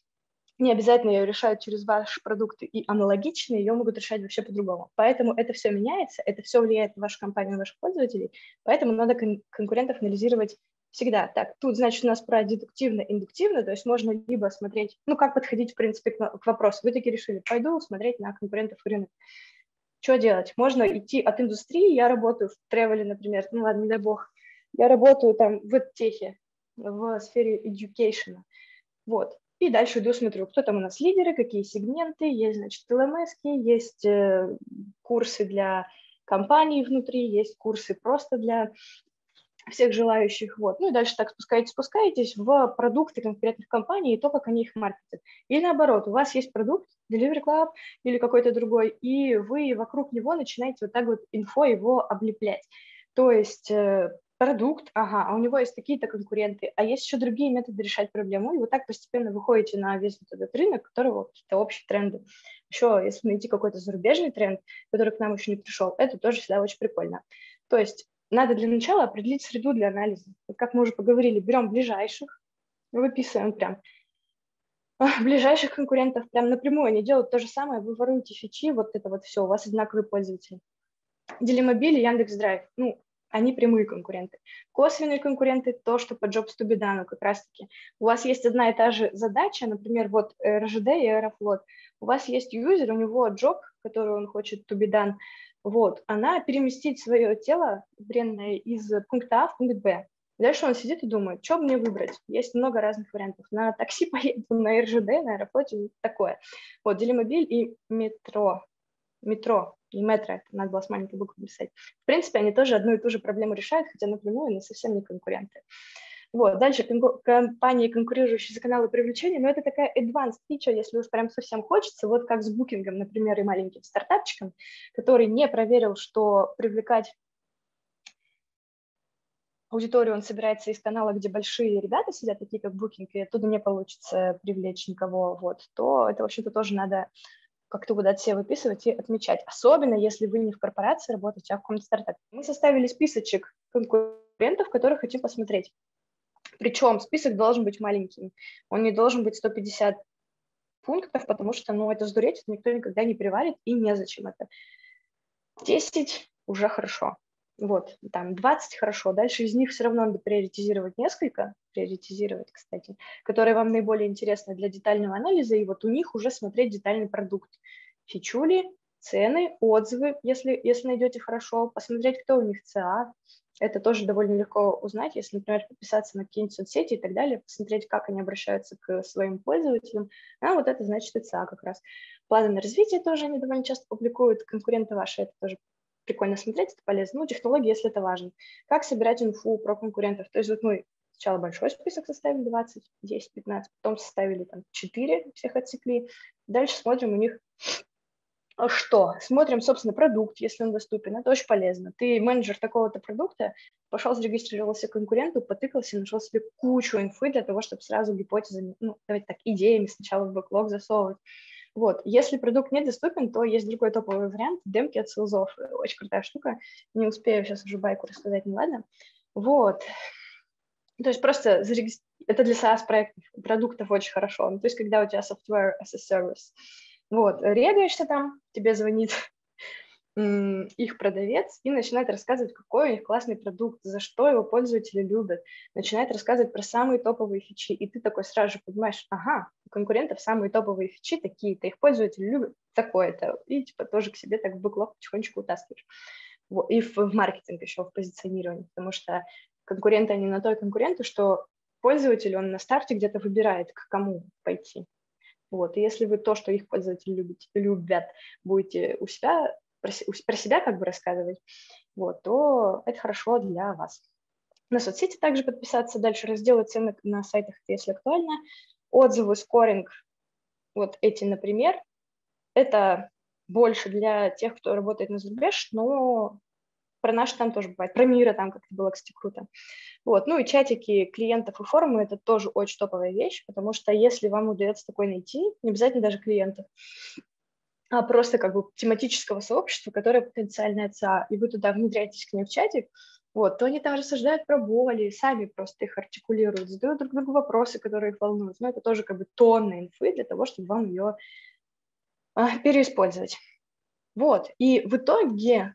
Не обязательно ее решают через ваши продукты и аналогичные, ее могут решать вообще по-другому. Поэтому это все меняется, это все влияет на вашу компанию, на ваших пользователей, поэтому надо кон- конкурентов анализировать всегда. Так, тут, значит, у нас про дедуктивно-индуктивно, то есть можно либо смотреть, ну, как подходить, в принципе, к, к вопросу. Вы таки решили, пойду смотреть на конкурентов рынок. Что делать? Можно идти от индустрии, я работаю в тревеле, например, ну, ладно, не дай бог, я работаю там в техе, в сфере education, вот. И дальше иду, смотрю, кто там у нас лидеры, какие сегменты, есть, значит, эл эм эс, есть э, курсы для компаний внутри, есть курсы просто для всех желающих, вот. Ну и дальше так спускаетесь, спускаетесь в продукты конкретных компаний и то, как они их маркетят. Или наоборот, у вас есть продукт, Delivery Club или какой-то другой, и вы вокруг него начинаете вот так вот инфо его облеплять. То есть э, продукт, ага, а у него есть такие-то конкуренты, а есть еще другие методы решать проблему, и вот так постепенно выходите на весь вот этот рынок, у которого какие-то общие тренды. Еще, если найти какой-то зарубежный тренд, который к нам еще не пришел, это тоже всегда очень прикольно. То есть надо для начала определить среду для анализа. Вот как мы уже поговорили, берем ближайших, выписываем прям ближайших конкурентов прям напрямую, они делают то же самое, вы воруете фичи, вот это вот все, у вас одинаковые пользователи. Делимобиль и Яндекс.Драйв, ну, они прямые конкуренты. Косвенные конкуренты, то, что по Jobs to be done, как раз-таки. У вас есть одна и та же задача, например, вот эр жэ дэ и Аэрофлот. У вас есть юзер, у него job, который он хочет to be done, вот, она переместить свое тело бренное из пункта А в пункт Б. Дальше он сидит и думает, что мне выбрать. Есть много разных вариантов. На такси поеду, на эр жэ дэ, на Аэрофлоте, такое. Вот, Делимобиль и метро. Метро и метро, это надо было с маленькой буквы писать. В принципе, они тоже одну и ту же проблему решают, хотя напрямую они совсем не конкуренты. Вот, дальше компании, конкурирующие за каналы привлечения, но это такая advanced feature, если уж прям совсем хочется, вот как с букингом, например, и маленьким стартапчиком, который не проверил, что привлекать аудиторию он собирается из канала, где большие ребята сидят, такие как Booking, и оттуда не получится привлечь никого, вот, то это, в общем-то, тоже надо как-то куда-то себе выписывать и отмечать. Особенно, если вы не в корпорации работаете, а в каком-то стартапе. Мы составили списочек конкурентов, которых хотим посмотреть. Причем список должен быть маленьким. Он не должен быть сто пятьдесят пунктов, потому что, ну, это сдуреть, это никто никогда не привалит, и незачем это. десять уже хорошо. Вот, там двадцать хорошо. Дальше из них все равно надо приоритизировать несколько, приоритизировать, кстати, которые вам наиболее интересны для детального анализа, и вот у них уже смотреть детальный продукт. Фичули, цены, отзывы, если, если найдете хорошо, посмотреть, кто у них си эй о. Это тоже довольно легко узнать, если, например, подписаться на какие-нибудь соцсети и так далее, посмотреть, как они обращаются к своим пользователям. А вот это значит си эй о как раз. Планы на развитие тоже они довольно часто публикуют. Конкуренты ваши, это тоже прикольно смотреть, это полезно. Ну, технологии, если это важно. Как собирать инфу про конкурентов. То есть вот мы сначала большой список составили, двадцать, десять, пятнадцать, потом составили там четыре, всех отсекли. Дальше смотрим у них что? Смотрим, собственно, продукт, если он доступен. Это очень полезно. Ты менеджер такого-то продукта, пошел, зарегистрировался конкуренту, потыкался, нашел себе кучу инфы для того, чтобы сразу гипотезами, ну, давайте так, идеями сначала в бэклог засовывать. Вот. Если продукт недоступен, то есть другой топовый вариант, демки от селзов. Очень крутая штука. Не успею сейчас уже байку рассказать, ну ладно. Вот. То есть просто зарегистр... это для SaaS-проектов, продуктов очень хорошо. Ну, то есть когда у тебя software as a service. Вот, регаешься там, тебе звонит их продавец и начинает рассказывать, какой у них классный продукт, за что его пользователи любят, начинает рассказывать про самые топовые фичи, и ты такой сразу же понимаешь, ага, у конкурентов самые топовые фичи такие-то, их пользователи любят такое-то, и типа тоже к себе так в бэклог потихонечку утаскиваешь. Вот. И в, в маркетинг еще, в позиционировании, потому что конкуренты, они на то и конкуренты, что пользователь, он на старте где-то выбирает, к кому пойти. Вот. И если вы то, что их пользователи любите, любят, будете у себя про, про себя как бы рассказывать, вот, то это хорошо для вас. На соцсети также подписаться, дальше разделы ценок на сайтах, если актуально, отзывы, скоринг, вот эти, например, это больше для тех, кто работает на зарубеж, но про наши там тоже бывает, про мира там как-то было, кстати, круто. Вот. Ну и чатики клиентов и форумы – это тоже очень топовая вещь, потому что если вам удается такой найти, не обязательно даже клиентов, а просто как бы тематического сообщества, которое потенциальное ЦА, и вы туда внедряетесь к ним в чатик, вот, то они там рассуждают про боли, сами просто их артикулируют, задают друг другу вопросы, которые их волнуют. Но это тоже как бы тонна инфы для того, чтобы вам ее а, переиспользовать. Вот, и в итоге,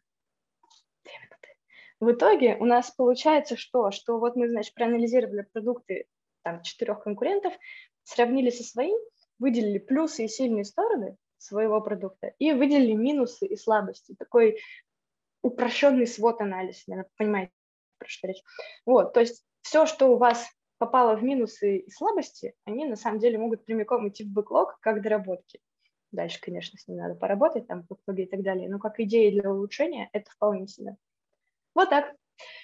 в итоге у нас получается что? Что вот мы, значит, проанализировали продукты там четырех конкурентов, сравнили со своим, выделили плюсы и сильные стороны своего продукта и выделили минусы и слабости. Такой упрощенный свод-анализ, наверное, понимаете, про что речь. Вот, то есть все, что у вас попало в минусы и слабости, они на самом деле могут прямиком идти в бэклог как доработки. Дальше, конечно, с ним надо поработать, там, в бэклоге и так далее, но как идея для улучшения это вполне себе. Вот так.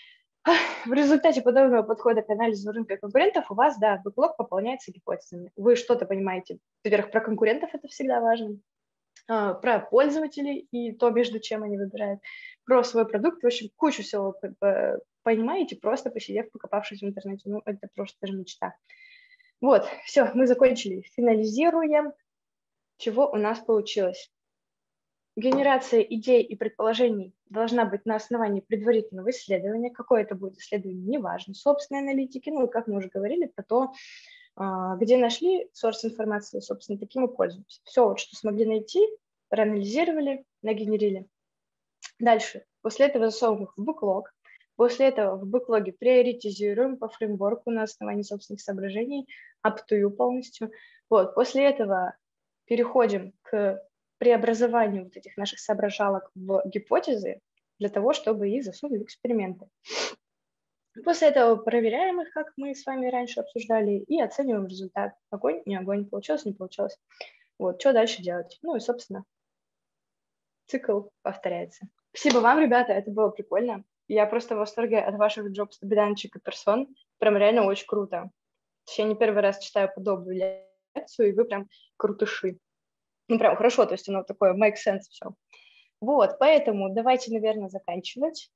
В результате подобного подхода к анализу рынка конкурентов у вас, да, бэклог пополняется гипотезами. Вы что-то понимаете, во-первых, про конкурентов это всегда важно, про пользователей и то, между чем они выбирают, про свой продукт, в общем, кучу всего понимаете, просто посидев, покопавшись в интернете. Ну, это просто даже мечта. Вот, все, мы закончили. Финализируем, чего у нас получилось. Генерация идей и предположений должна быть на основании предварительного исследования. Какое это будет исследование, неважно. Собственной аналитики, ну, как мы уже говорили, про то, где нашли source информации, собственно, таким и пользуемся. Все, вот, что смогли найти, проанализировали, нагенерили. Дальше. После этого засовываем их в бэклог. После этого в бэклоге приоритизируем по фреймворку на основании собственных соображений, аптую полностью. Вот. После этого переходим к преобразованию вот этих наших соображалок в гипотезы для того, чтобы их засунуть в эксперименты. После этого проверяем их, как мы с вами раньше обсуждали, и оцениваем результат. Огонь, не огонь, получилось, не получилось. Вот, что дальше делать? Ну и, собственно, цикл повторяется. Спасибо вам, ребята, это было прикольно. Я просто в восторге от ваших джобс-беданчик и персон. Прям реально очень круто. Я не первый раз читаю подобную лекцию, и вы прям крутыши. Ну, прям хорошо, то есть оно такое make sense все. Вот, поэтому давайте, наверное, заканчивать.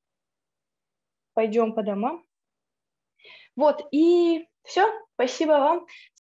Пойдем по домам. Вот, и все, спасибо вам.